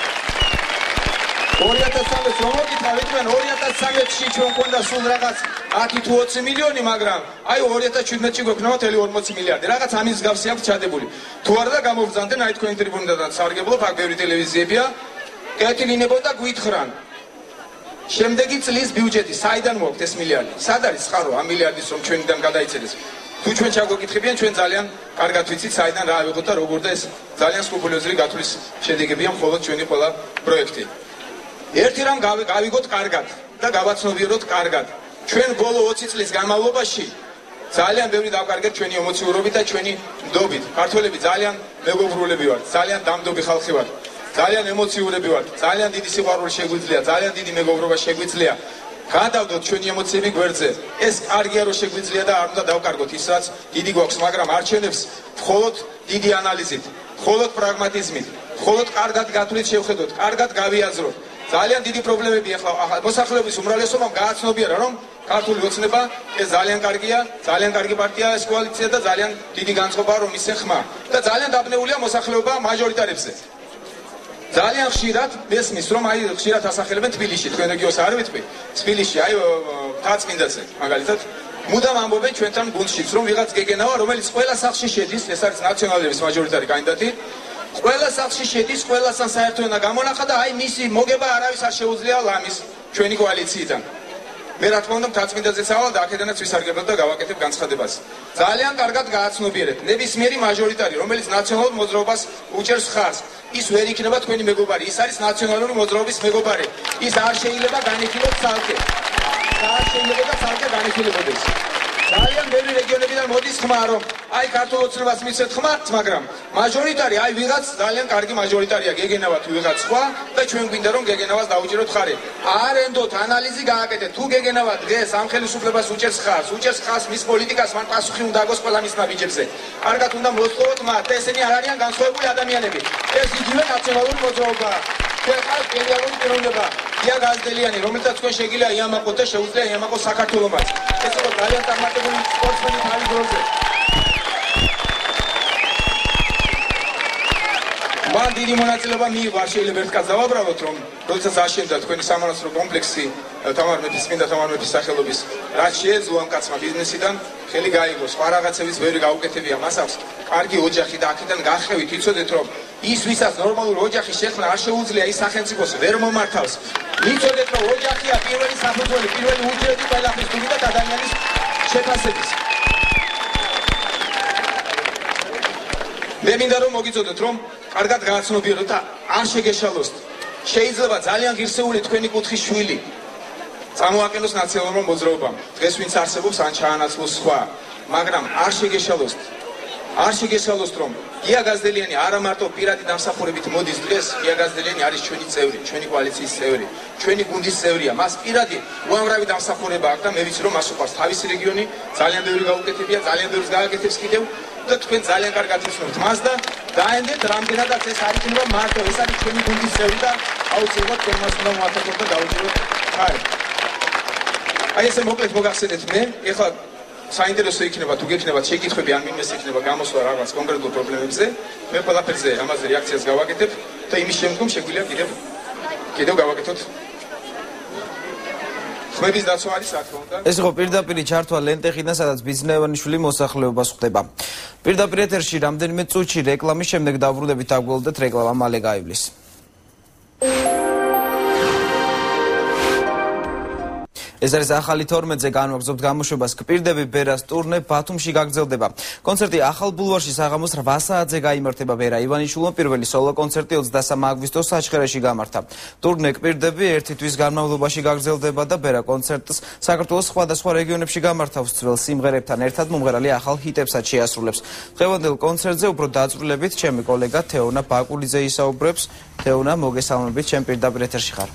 ორი ათას სამეტს რომ მოგითხრა, იტყვიან ორი ათას სამეტში ჩვენ მქონდა სულ რაღაც ათი თუ ოცი მილიონი, მაგრამ აი ორი ათას შვიდმეტში გვექნება მთელი ორმოცი მილიარდი. რაღაც ამის მსგავსი აქვს ჩადებული. თუ არა და გამოვბრძანდნენ აი თქვენი ტრიბუნიდან სარგებლობ, აქ ბევრი ტელევიზიებია. კეთილინებო და გვითხრან. შემდეგი წლის ბიუჯეტი საიდან მოაქვთ ეს მილიარდი? სად არის წყარო ამ მილიარდის რომ ჩვენიდან გადაიწერეს? თუ ჩვენ ჩაგვეკითხებიან, ჩვენ ძალიან კარგად ვიცით საიდან რა ავიღოთ და როგორ და ეს ძალიან სკრუპულოზური გათვლის შედეგებია მხოლოდ ჩვენი ყველა პროექტი. ერთი რამ გავიგოთ კარგად და გავაცნობიეროთ კარგად. ჩვენ ბოლო ოცი წლის განმავლობაში ძალიან ბევრი დავკარგეთ ჩვენი ემოციურობით და ჩვენი ნდობით. ქართველები ძალიან მეგობრულები ვართ, ძალიან დამდობი ხალხი ვართ. ძალიან ემოციურები ვართ, ძალიან დიდი სიყვარული შეგვიძლია, ძალიან დიდი მეგობრობა შეგვიძლია. გადავდოთ ჩვენი ემოციები გვერდზე. ეს კარგია რომ შეგვიძლია და არ უნდა დავკარგოთ ის რაც დიდი გვაქვს, მაგრამ არჩევნებს მხოლოდ დიდი ანალიზით, მხოლოდ პრაგმატიზმით, მხოლოდ კარგად გათვლით შევხედოთ, კარგად გავიაზროთ. ძალიან დიდი პრობლემები ახლა მოსახლეობის უმრავლესობამ გააცნობიერა რომ ქართული ოცნება ეს ძალიან კარგია, ძალიან კარგი პარტიაა ეს კოალიცია და ძალიან დიდი განწყობაა რომ ისე ხმა და ძალიან დაბნეულია მოსახლეობა მაჟორიტარებზე. ძალიან ხშირად მესმის რომ აი ხშირად ასახელებენ თბილისში, თქვენ რეგიონს არ ვიტყვი, თბილისში აი თაცმინდაზე მაგალითად მუდამ ამბობენ ჩვენთან გუნდშიც რომ ვიღაც გეგენავა რომელიც ყველა სახლში შედის, ეს არის ნაციონალების მაჟორიტარი კანდიდატი. ყველა სახლში შედის, ყველასთან საერთო ენა გამონახა და აი მისი მოგება არავის არ შეუძლია ლამის ჩვენი კოალიციიდან. მე რა თქმა უნდა თაცმინდაზეც ავალ და აქედანაც ვისარგებლებ და გავაკეთებ განცხადებას. ძალიან კარგად გააცნობიერეთ, ნებისმიერი მაჟორიტარი, რომელიც ნაციონალურ მოძრაობას უჭერს ხარს, ის ვერ იქნება თქვენი მეგობარი, ის არის ნაციონალური მოძრაობის მეგობარი. ის არ შეიძლება განიხილოს ცალკე. არ შეიძლება და ცალკე განიხილებოდეს. ძალიან ბევრი რეგიონებიდან მოდის ხმა, რომ აი ქართულ ოცნებას მისცეთ ხმაც, მაგრამ მაჟორიტარი, აი ვიღაც ძალიან კარგი მაჟორიტარია, გეგენება თუ ვიღაც სხვა და ჩვენ გვინდა რომ გეგენავას დაუჭიროთ ხარი. არ ენდოთ ანალიზი გააკეთეთ, თუ გეგენება დღეს ამ ხელისუფლებას უჭერს ხარს, უჭერს ხარს მის პოლიტიკას, მან პასუხი უნდა აგოს ყველა მის ნაბიჯებზე. კარგად უნდა მოსწოვოთ მათ და ესენი არ არიან განსხვავებული ადამიანები. ეს იგივე ნაციონალური მოძრაობაა. ხალხი პერიოდული პიროვნება ია გაზდელიანი, რომელსაც თქვენ შეგიძლია იამაყოთ და შეუძლია იამაყოს საქართველომაც. ეს იყო ძალიან წარმატებული სპორტსმენი თავის დროზე. მან დიდი მონაწილეობა მიიღო, არ შეიძლება ერთ კაცს დავაბრალოთ, რომ როდესაც აშენდა თქვენი სამონასტრო კომპლექსი თამარ მეფის, წმინდა თამარ მეფის სახელობის, რაც შეეძლო ამ კაცმა ბიზნესიდან ხელი გაიგო, სხვა რაღაცების ვერ გაუკეთებია, მას აქვს კარგი ოჯახი და აქედან გახევით, იცოდეთ რომ ის ვისაც ნორმალური ოჯახის შექმნა არ შეუძლია, ის სახელმწიფოს ვერ მომართავს. იცოდეთ რომ ოჯახია პირველი საფუძველი, პირველი უჯრედი ყველაფრის თუმი და ადამიანის შეფასების. მე მინდა რომ მოგიწოდოთ რომ კარგად გააცნობიეროთ და არ შეგეშალოსთ. შეიძლება ძალიან ღირსეული თქვენი კუთხის შვილი წამოაყენოს ნაციონალურ მოძრაობამ. დღეს ვინც არსებობს ან ჩაანაცვლოს სხვა, მაგრამ არ შეგეშალოსთ. არ შეგეშალოსთ რომ გია გაზდელიანი არა მარტო პირადი დამსახურებით მოდის დღეს, გია გაზდელიანი არის ჩვენი წევრი, ჩვენი კოალიციის წევრი, ჩვენი გუნდის წევრია. მას პირადი უამრავი დამსახურება აქვს და მე ვიცი რომ მას უყვარს თავისი რეგიონი, ძალიან ბევრი გაუკეთებია, ძალიან ბევრს გააკეთებს კიდევ და თქვენ ძალიან კარგად იცნობთ მას და დაენდეთ რამდენადაც ეს არ იქნება მარტო, ეს არის ჩვენი გუნდის წევრი და აუცილებლად თქვენ მას უნდა მოახერხოთ და დაუჭიროთ ხარი. აი ესე მოკლედ მოგახსენეთ მე, ეხლა საინტერესო იქნება თუ გექნებათ შეკითხვები ან მინმეს იქნება გამოსვლა რაღაც კონკრეტულ პრობლემებზე, მე ყველაფერზე ამაზე რეაქციას გავაკეთებ და იმის შემდგომ შეგვიძლია კიდევ კიდევ გავაკეთოთ ხმების დაცვა არის რა თქმა უნდა. ეს იყო პირდაპირი ჩართვა ლენტეხიდან, სადაც ბიზნევანიშვილი მოსახლეობას ხვდება. პირდაპირ ეთერში რამდენიმე წუთში რეკლამის შემდეგ დავბრუნდებით, დაგველოდეთ რეკლამა მალე გაივლის. ეს არის ახალი თორმეტზე განვაგრძობთ გამოშვებას კპირდები ბერას ტურნე ბათუმში გაგრძელდება. კონცერტი ახალ ბულვარში საღამოს რვა საათზე გაიმართება. ბერა ივანიშვილმა პირველი სოლო კონცერტი ოცდასამი აგვისტოს საჩხერეში გამართა. ტურნე კპირდები ერთი თვის განმავლობაში გაგრძელდება და ბერა კონცერტს საქართველოს სხვადასხვა რეგიონებში გამართავს. ძველ სიმღერებთან ერთად მომღერალი ახალ ჰიტებსაც შეასრულებს. დღევანდელ კონცერტზე უფრო დაწვრილებით ჩემი კოლეგა თეონა ბაკულიძე ისაუბრებს. თეონა, მოგესალმებით, ჩემ პირდაპირ ეთერში ხარ.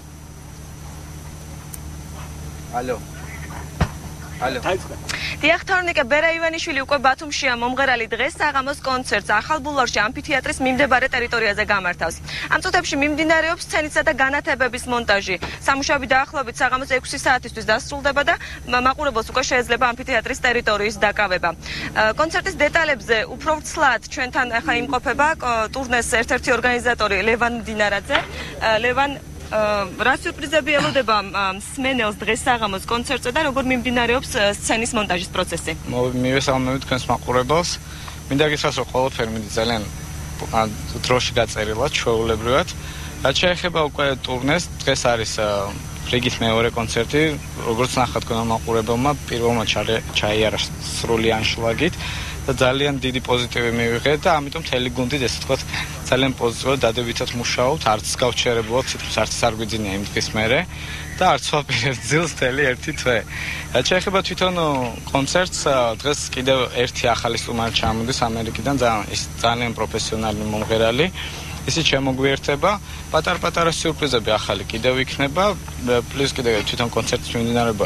Алло. Алло. დიახ, თორნიკე, ბერა ივანიშვილი უკვე ბათუმშია მომღერალი დღეს საღამოს კონცერტს ახალ ბულვარში ამფითეატრის მიმდებარე ტერიტორიაზე გამართავს. ამ წუთებში მიმდინარეობს სცენისა და განათებების მონტაჟი. სამუშაოები დაახლოებით საღამოს ექვსი საათისთვის დასრულდება და მაყურებელს უკვე შეიძლება ამფითეატრის ტერიტორიის დაკავება. კონცერტის დეტალებზე უფრო ვრცლად ჩვენთან ახლა იმყოფება ტურნეს ერთ-ერთი ორგანიზატორი ლევან დინარაძე. ლევან რა სიურპრიზები ელოდება მსმენელს დღეს საღამოს კონცერტზე და როგორ მიმდინარეობს სცენის მონტაჟის პროცესი? მივესალმებით თქვენს მაყურებელს. მინდა გითხრათ, რომ ყველაფერი მინდა ძალიან დროში გაწერილა, ჩვეულებრივად. რაც შეეხება უკვე ტურნეს, დღეს არის რიგით მეორე კონცერტი, როგორც ნახავთ თქვენ მაყურებელმა, პირველმა ჩაიარა სრული ანშლაგით და ძალიან დიდი პოზიტივი მივიღე და ამიტომ მთელი გუნდით ესე ვთქვათ, ძალიან პოზიტიურად დადებითად მუშაობთ, არც გავჩერებულად, თითქოს არც არ გვიძინია იმ დღის მერე და არც ვაპირებ ძილს მთელი ერთი თვე. რაც შეეხება თვითონ კონცერტს, დღეს კიდევ ერთი ახალი სტუმარი ჩამოდის ამერიკიდან, ძალიან პროფესიონალი მომღერალი. ისიც შემოგვიერთება, პატარ-პატარა სიურპრიზები ახალი კიდევ იქნება, პლუს კიდევ თვითონ კონცერტის მიმდინარეობა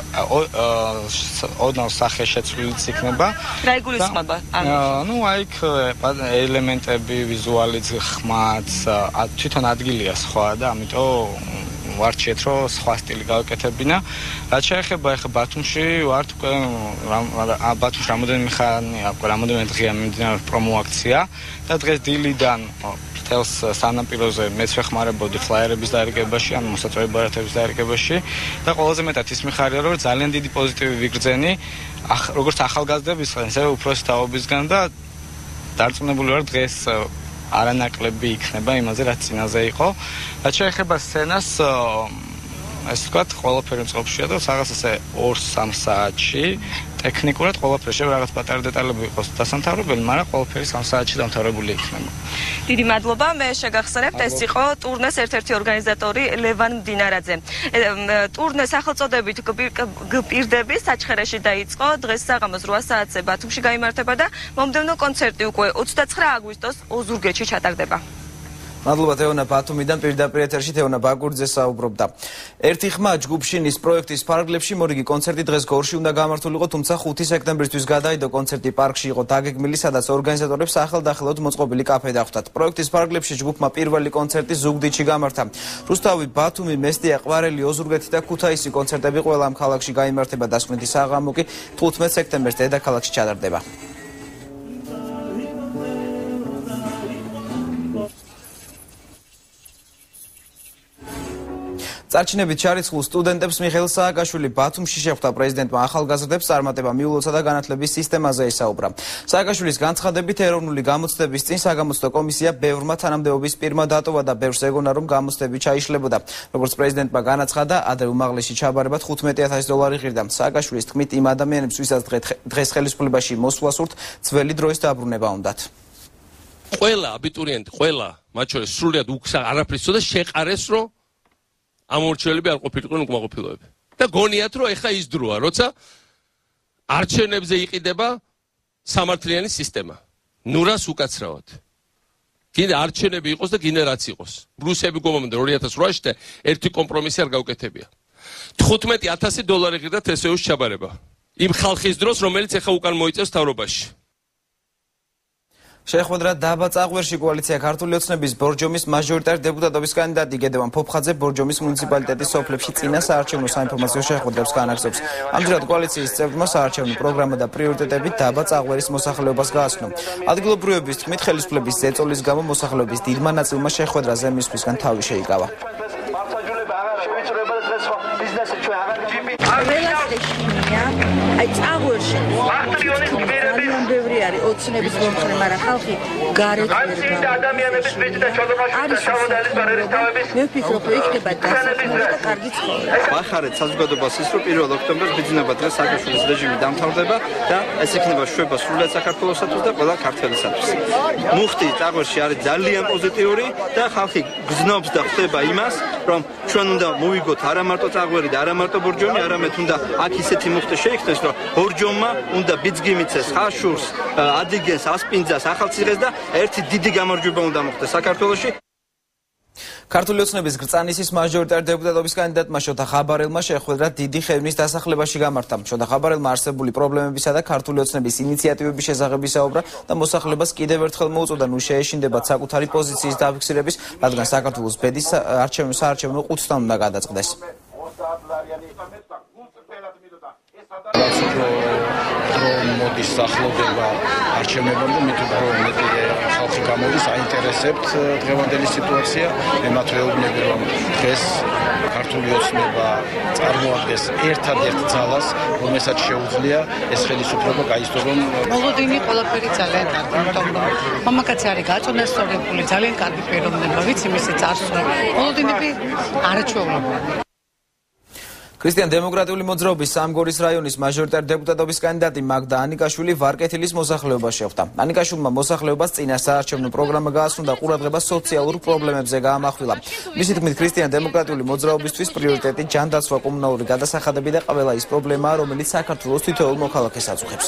ოდნავ სახე შეცვლილიც იქნება. რა იგულისხმება? ნუ აიქ ელემენტები, ვიზუალიც, ხმაც, თვითონ ადგილია სხვა და ამიტომ ვარჩიეთ, რომ სხვა სტილი გავაკეთებინა. რაც შეეხება ახლა ბათუმში, ვართ უკვე ბათუმში რამოდენიმე ხანია, რამოდენიმე დღეა მიმდინარეობს პრომო აქცია და დღეს დილიდან თელს სანაპიროზე მეც ვეხმარებოდი ფლაიერების დაერგებაში, ან მოსაწვევი ბარათების დაერგებაში და ყველაზე მეტად ის მიხარია, რომ ძალიან დიდი პოზიტივი ვიგრძენი, როგორც ახალგაზრდებისგან, ისე უფროსი თაობისგან და დარწმუნებული ვარ დღეს არანაკლები იქნება იმაზე, რაც წინაზე იყო. რაც შეეხება სცენას, ეს ვთქვათ, ყველაფერი მწყობშია და რაღაც ესე ორ-სამ საათში ტექნიკურად ყველაფერი შეიძლება რაღაც პატარა დეტალები იყოს დასამთავრებელი, მაგრამ ყველაფერი სამ საათში დამთავრებული იქნება. დიდი მადლობა, მე შეგახსენებთ, ეს იყო ტურნეს ერთ-ერთი ორგანიზატორი ლევან მდინარაძე. ტურნე სახელწოდებით გპირდები საჩხერეში დაიწყო, დღეს საღამოს რვა საათზე ბათუმში გაიმართება და მომდევნო კონცერტი უკვე ოცდაცხრა აგვისტოს ოზურგეთში ჩატარდება. მადლობა თეონა ბათუმიდან პირდაპირ ეთერში თეონა ბაგურძე საუბრობდა. ერთი ხმა ჯგუფშინის პროექტის ფარგლებში მორიგი კონცერტი დღეს გორში უნდა გამართულიყო, თუმცა ხუთი სექტემბრისთვის გადაიდო კონცერტი პარკში იყო დაგეგმილი, სადაც ორგანიზატორებს სახელდახელოდ მოწყობილი კაფე დახვდათ. პროექტის ფარგლებში ჯგუფმა პირველი კონცერტი ზუგდიდში გამართა. რუსთავი, ბათუმი, მესტია, ყვარელი, ოზურგეთი და ქუთაისი კონცერტები ყველა ამ ქალაქში გაიმართება, დასკვნითი საღამო კი თხუთმეტ სექტემბერს დედაქალაქში ჩატარდება. წარჩინებით ჩარიცხულ სტუდენტებს მიხეილ სააკაშვილი ბათუმში შეხვდა პრეზიდენტმა ახალგაზრდებს წარმატება მიულოცა და განათლების სისტემაზე ესაუბრა. სააკაშვილის განცხადებით ეროვნული გამოცდების წინ საგამოცდო კომისია ბევრმა თანამდებობის პირმა დატოვა და ბევრს ეგონა რომ გამოცდები ჩაიშლებოდა. როგორც პრეზიდენტმა განაცხადა, ადრე უმაღლესი ჩაბარება თხუთმეტი ათასი დოლარი ღირდა. სააკაშვილის თქმით, იმ ადამიანებს, ვისაც დღეს ხელისუფლებაში მოსვლა სურთ, ძველი დროის დაბრუნება უნდათ. ყველა აბიტურიენტი, ყველა, მათ შორის სრულიად უქს არაფრის და შეყარეს რომ ამორჩეულები არ ყოფილიყვნენ უკმაყოფილოები. და გონიათ, რომ ეხა ის დროა, როცა არჩევნებზე იყიდება სამართლიანი სისტემა. ნურას უკაცრავად. კიდე არჩევნები იყოს და კიდე რაც იყოს. რუსები გომამდე ორი ათას რვაში და ერთი კომპრომისი არ გავკეთებია. თხუთმეტი ათასი დოლარი ღირდა თე ეს იუს ჩაბარება. იმ ხალხის დროს, რომელიც ეხა უკან მოიწევს თავრობაში. შეხვედრა დაბა წაღვერში კოალიცია ქართული ოცნების ბორჯომის მაჟორიტარი დეპუტატობის კანდიდატი გედევან ფოფხაძე ბორჯომის მუნიციპალიტეტის სოფლებში წინა საარჩევნო საინფორმაციო შეხვედრებს განაგრძობს. ამჯერად კოალიციის წევრებმა საარჩევნო პროგრამა და პრიორიტეტები დაბა წაღვერის მოსახლეობას გააცნო. ადგილობრივების თქმით, ხელისუფლების ზეწოლის გამო მოსახლეობის დიდმა ნაწილმა შეხვედრაზე მისვლისგან თავი შეიკავა. აი წაღვერში ძალიან ბევრი არის ოცნების მომხრე, მაგრამ ხალხი გარეთ ვერ ადამიანების ვიცი და ჩოდომაში ჩავდალის გარეთავების მე ვფიქრობ, რომ იქნება დასაქმება და კარგი ცხოვრება. ვახარეთ საზოგადოებას ის, რომ პირველ ოქტომბერს ბიძინება დღეს სააკაშვილის რეჟიმი დამთავრდება და ეს იქნება შვება სრულად საქართველოსათვის და ყველა ქართველისათვის. მუხტი წაღვერში არის ძალიან პოზიტიური და ხალხი გზნობს და ხვდება იმას, რომ ჩვენ უნდა მოვიგოთ არა მარტო წაღვერი და არა მარტო ბორჯომი, არამედ უნდა აქ ისეთი მუხტი შეიქცეს, რომ ბორჯომმა უნდა ბიძგი მიცეს ხაშურს, ადიგენს, ასპინძას, ახალციხეს და ერთი დიდი გამარჯვება უნდა მოხდეს საქართველოში. ქართული ოცნების გრწანისის მაჟორიტარი დეპუტატობის კანდიდატმა შოთა ხაბარელმა შეხვედრა დიდი ხევნის დასახლებაში გამართა. შოთა ხაბარელმა არსებული პრობლემებისა და ქართული ოცნების ინიციატივების შესახებ ისაუბრა და მოსახლეობას კიდევ ერთხელ მოუწოდა ნუ შეეშინდებათ საკუთარი პოზიციის დაფიქსირების, რადგან საქართველოს ბედის საარჩევნო ხუთთან უნდა გადაწყდეს. მოდის სახლობება არჩევნებამდე, მით უფრო მეტი ხალხი გამოდის, აინტერესებთ დღევანდელი სიტუაცია, ემათ ვეუბნები, რომ დღეს ქართული ოცნება წარმოადგენს ერთადერთ ძალას, რომელსაც შეუძლია ეს ხელისუფლება გაისწოროს, რომ მოლოდინი ყველაფერი ძალიან კარგი, იმიტომ რომ მამაკაცი არის გაწონასწორებული, ძალიან კარგი პიროვნება, ვიცი მისი წარსული. მოლოდინები არაჩვეულებრივია. ქრისტიან-დემოკრატიული მოძრაობის სამგორის რაიონის მაჟორიტარი დეპუტატობის კანდიდატი მაგდა ანიკაშვილი ვარკეთილის მოსახლეობას შეხვდა. ანიკაშვილმა მოსახლეობას წინა საარჩევნო პროგრამა გაასწრო, ყურადღება სოციალურ პრობლემებზე გაამახვილა. მისი თქმით, ქრისტიან-დემოკრატიული მოძრაობისთვის პრიორიტეტი ჯანდაცვა, კომუნალური გადასახადები და ყველა ის პრობლემაა, რომელიც საქართველოს თითოეულ მოქალაქეს აწუხებს.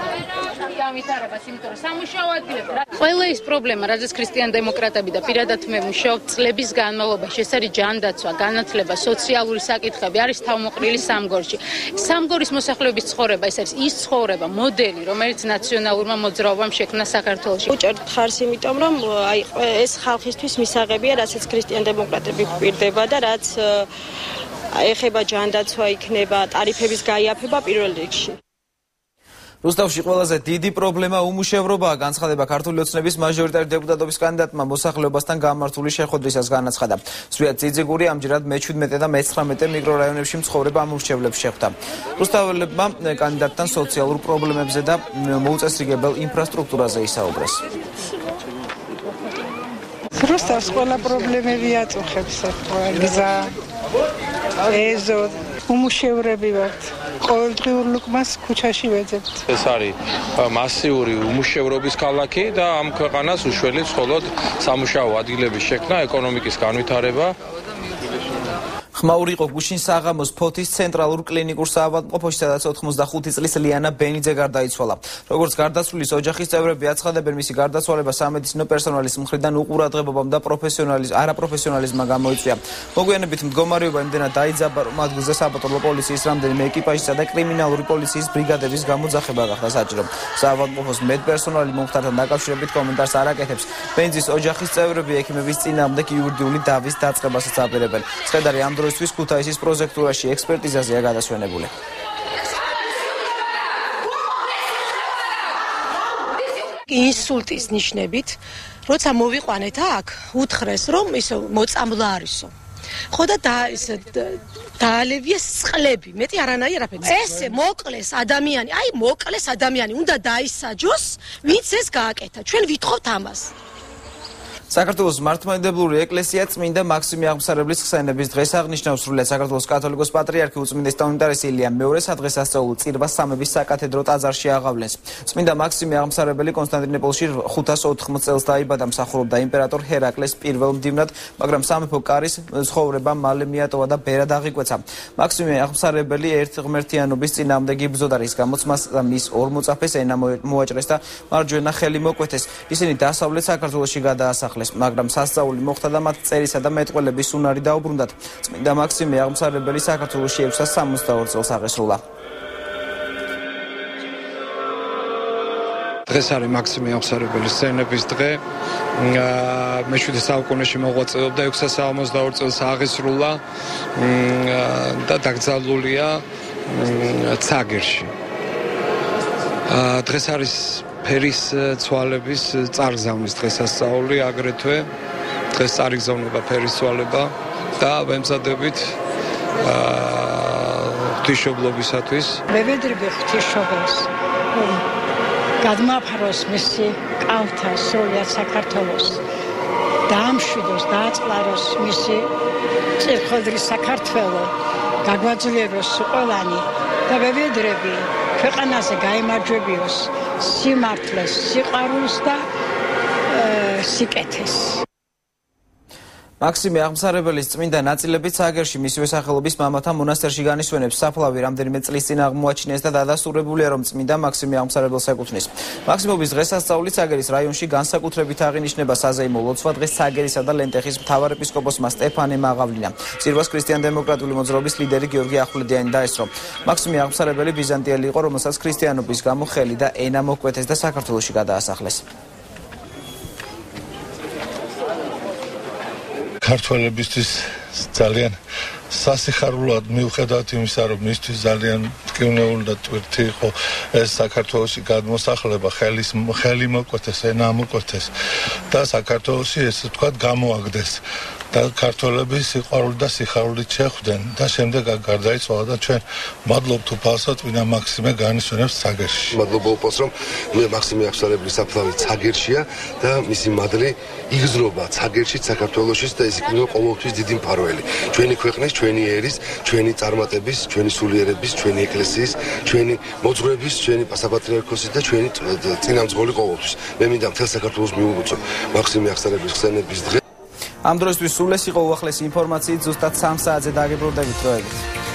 ყველა ის პრობლემა, რაზეც ქრისტიან-დემოკრატები და პირადად მე მუშაობ წლების განმავლობაში, ეს არის ჯანდაცვა, განათლება, სოციალური საკითხები, არის თავმოყრილი სამგორში. სამგორის მოსახლეობის ცხოვრება, ეს არის ის ცხოვრება, მოდელი, რომელიც ნაციონალურმა მოძრაობამ შექმნა საქართველოში. უჭერთ ხარს, იმიტომ რომ აი ეს ხალხისთვის მისაღებია, რასაც ქრისტიან-დემოკრატები გვპირდება და რაც ეხება ჯანდაცვა, იქნება ტარიფების გაიაფება პირველ რიგში. რუსთავში ყველაზე დიდი პრობლემა უმუშევრობაა, განცხადება ქართული ოცნების მაჟორიტარი დეპუტატობის კანდიდატმა მოსახლეობასთან გამართული შეხვედრისას განაცხადა. ზვიად ძიძიგური ამჯერად მეჩვიდმეტე და მეცხრამეტე მიკრორაიონებში მცხოვრებ ამომრჩევლებს შეხვდა. რუსთაველებმა კანდიდატთან სოციალურ პრობლემებზე და მოუწესრიგებელ ინფრასტრუქტურაზე ისაუბრეს. რუსთავს ყველა პრობლემები აწუხებს, გზა, ეზო, უმუშევრები ვართ. ყოველდღიურ ლუკმას ქუჩაში ვეძებთ. ეს არის მასიური უმუშევრობის ქალაქი და ამ ქვეყანას უშველებს მხოლოდ სამუშაო ადგილების შექმნა, ეკონომიკის განვითარება. ხმაური იყო გუშინ საღამოს ფოთის ცენტრალურ კლინიკურ საავადმყოფოში, სადაც ოთხმოცდახუთი წლის ლიანა ბენიძე გარდაიცვალა. როგორც გარდაცვლილის ოჯახის წევრები აცხადებენ, მისი გარდაცვალება სამედიცინო პერსონალის მხრიდან უყურადღებობამ და პროფესიონალის არაპროფესიონალიზმმა გამოიწვია. მოგვიანებით მდგომარეობა იმდენად დაიძაბა, რომ ადგილზე საპატრულო პოლიციის რამდენიმე ეკიპაჟისა და კრიმინალური პოლიციის ბრიგადების გამოძახება გახდა საჭირო. საავადმყოფოს მედპერსონალი მომხდართან დაკავშირებით კომენტარს არ აკეთებს. ბენიძის ოჯახის წევრები ექიმების წინააღმდეგ იურიდიული დავის დაწყებასაც აპირებენ. ცხედარი ამ დროისთვის ქუთაისის პროზექტურაში ექსპერტიზაზეა გადასვენებული. ინსულტის ნიშნებით, როცა მოვიყვანეთ აქ, უთხრეს, რომ ისე მოწამვლა არისო. ხო და და ისე დაალევიეს წყლები, მეტი არანაირი არაფერი. ესე მოკლეს ადამიანი, აი მოკლეს ადამიანი, უნდა დაისაჯოს, ვინც ეს გააკეთა. ჩვენ ვითხოვთ ამას. საქართველოს მართლმადიდებლური ეკლესია წმინდა მაქსიმე აღმსარებლის ხსენების დღეს აღნიშნავს, სრულიად საქართველოს კათოლიკოს პატრიარქი უწმინდესთა უნიტარესი ილია მეორე სადღესასწაულ წირვას სამების საკათედრო ტაძარში აღავლენს. წმინდა მაქსიმე აღმსარებელი კონსტანტინოპოლში ხუთას ოთხმოც წელს დაიბადა, მსახურობდა იმპერატორ ჰერაკლეს პირველ მდივნად, მაგრამ სამეფო კარის ცხოვრება მალე მიატოვა და ბერად აღიკვეცა. მაქსიმე აღმსარებელი ერთღმერთიანობის წინააღმდეგ იბრძოდა, რის გამოც მას მის ორ მოწაფეს ენა მოაჭრეს და მარჯვენა ხელი მოკვეთეს. ისინი დასავლეთ საქართველოში გადაასახლეს, მაგრამ სასწაული მოხდა და მათ წერისა და მეტყველების უნარი დაუბრუნდათ. წმინდა მაქსიმე აღმსარებელი საქართველოში ექვსას სამოცდაორ წელს აღესრულა. დღეს არის მაქსიმე აღმსარებელის სცენების დღე. მეშვიდე საუკუნეში მოღვაწეობდა, ექვსას სამოცდაორ წელს აღესრულა და დაკრძალულია ცაგერში. დღეს არის ფერის ცვალების წარგზავნის დღესასწაული, აგრეთვე დღეს წარიგზავნება ფერის ცვალება და ვემზადებით ღვთისმშობლობისათვის. მევედრები ღვთისმშობელს, რომ გადმაფაროს მისი კალთა სრულიად საქართველოს, დაამშვიდოს, დააწყლაროს მისი წირხვედრი საქართველო, გაგვაძლიეროს ყველანი და მევედრები ქვეყანაზე გაემარჯვებიოს სიმართლეს, სიყვარულს და სიკეთეს. მაქსიმე აღმსარებელის წმინდა ნაწილებით ცაგერში მისივე სახელობის მამათა მონასტერში განისვენებს. საფლავი რამდენიმე წლის წინ აღმოაჩინეს და დადასტურებულია, რომ წმინდა მაქსიმე აღმსარებელს ეკუთვნის. მაქსიმობის დღესასწაული ცაგერის რაიონში განსაკუთრებით აღინიშნება. საზეიმო ლოცვა დღეს ცაგერისა და ლენტეხის მთავარეპისკოპოსმა სტეფანე მაღავლინა. წირვას ქრისტიან-დემოკრატიული მოძრაობის ლიდერი გიორგი ახვლედიანი დაესწრო. მაქსიმე აღმსარებელი ბიზანტიელი იყო, რომელსაც ქრისტიანობის გამო ხელი და ენა მოკვეთეს და საქართველოში გადაასახლეს. ქართველებისთვის ძალიან სასიხარულოდ მიუხედავად იმისა, რომ მისთვის ძალიან მტკივნეული და ტვირთი იყო ეს საქართველოში გადმოსახლება, ხელის ხელი მოკვეთეს, ენა მოკვეთეს და საქართველოში ესე ვთქვათ გამოაგდეს და ქართველები სიყვარული და სიხარულით შეხვდნენ და შემდეგ გარდაიცვალა და ჩვენ მადლობთ უფალსად ვინა მაქსიმე გაანიშნებს ცაგერში. მადლობა უფალს რომ მაქსიმე აღსარებლის საფლავი ცაგერშია და მისი მადლი იგზნობა ცაგერში საქართველოშიც და ეს იქნება ყოველთვის დიდი მფარველი. ჩვენი ქვეყნის, ჩვენი ერის, ჩვენი წარმატების, ჩვენი სულიერების, ჩვენი ეკლესიის, ჩვენი მოძღვრების, ჩვენი პასაპატრიარქოსის და ჩვენი წინამძღოლი ყოველთვის. მე მინდა მთელ საქართველოს მიუღუწო მაქსიმე აღსარებლის ხსენების დღე. ამ დროისთვის სულ ეს იყო უახლესი ინფორმაციით, ზუსტად სამ საათზე დაგებრუნდებით დროებით.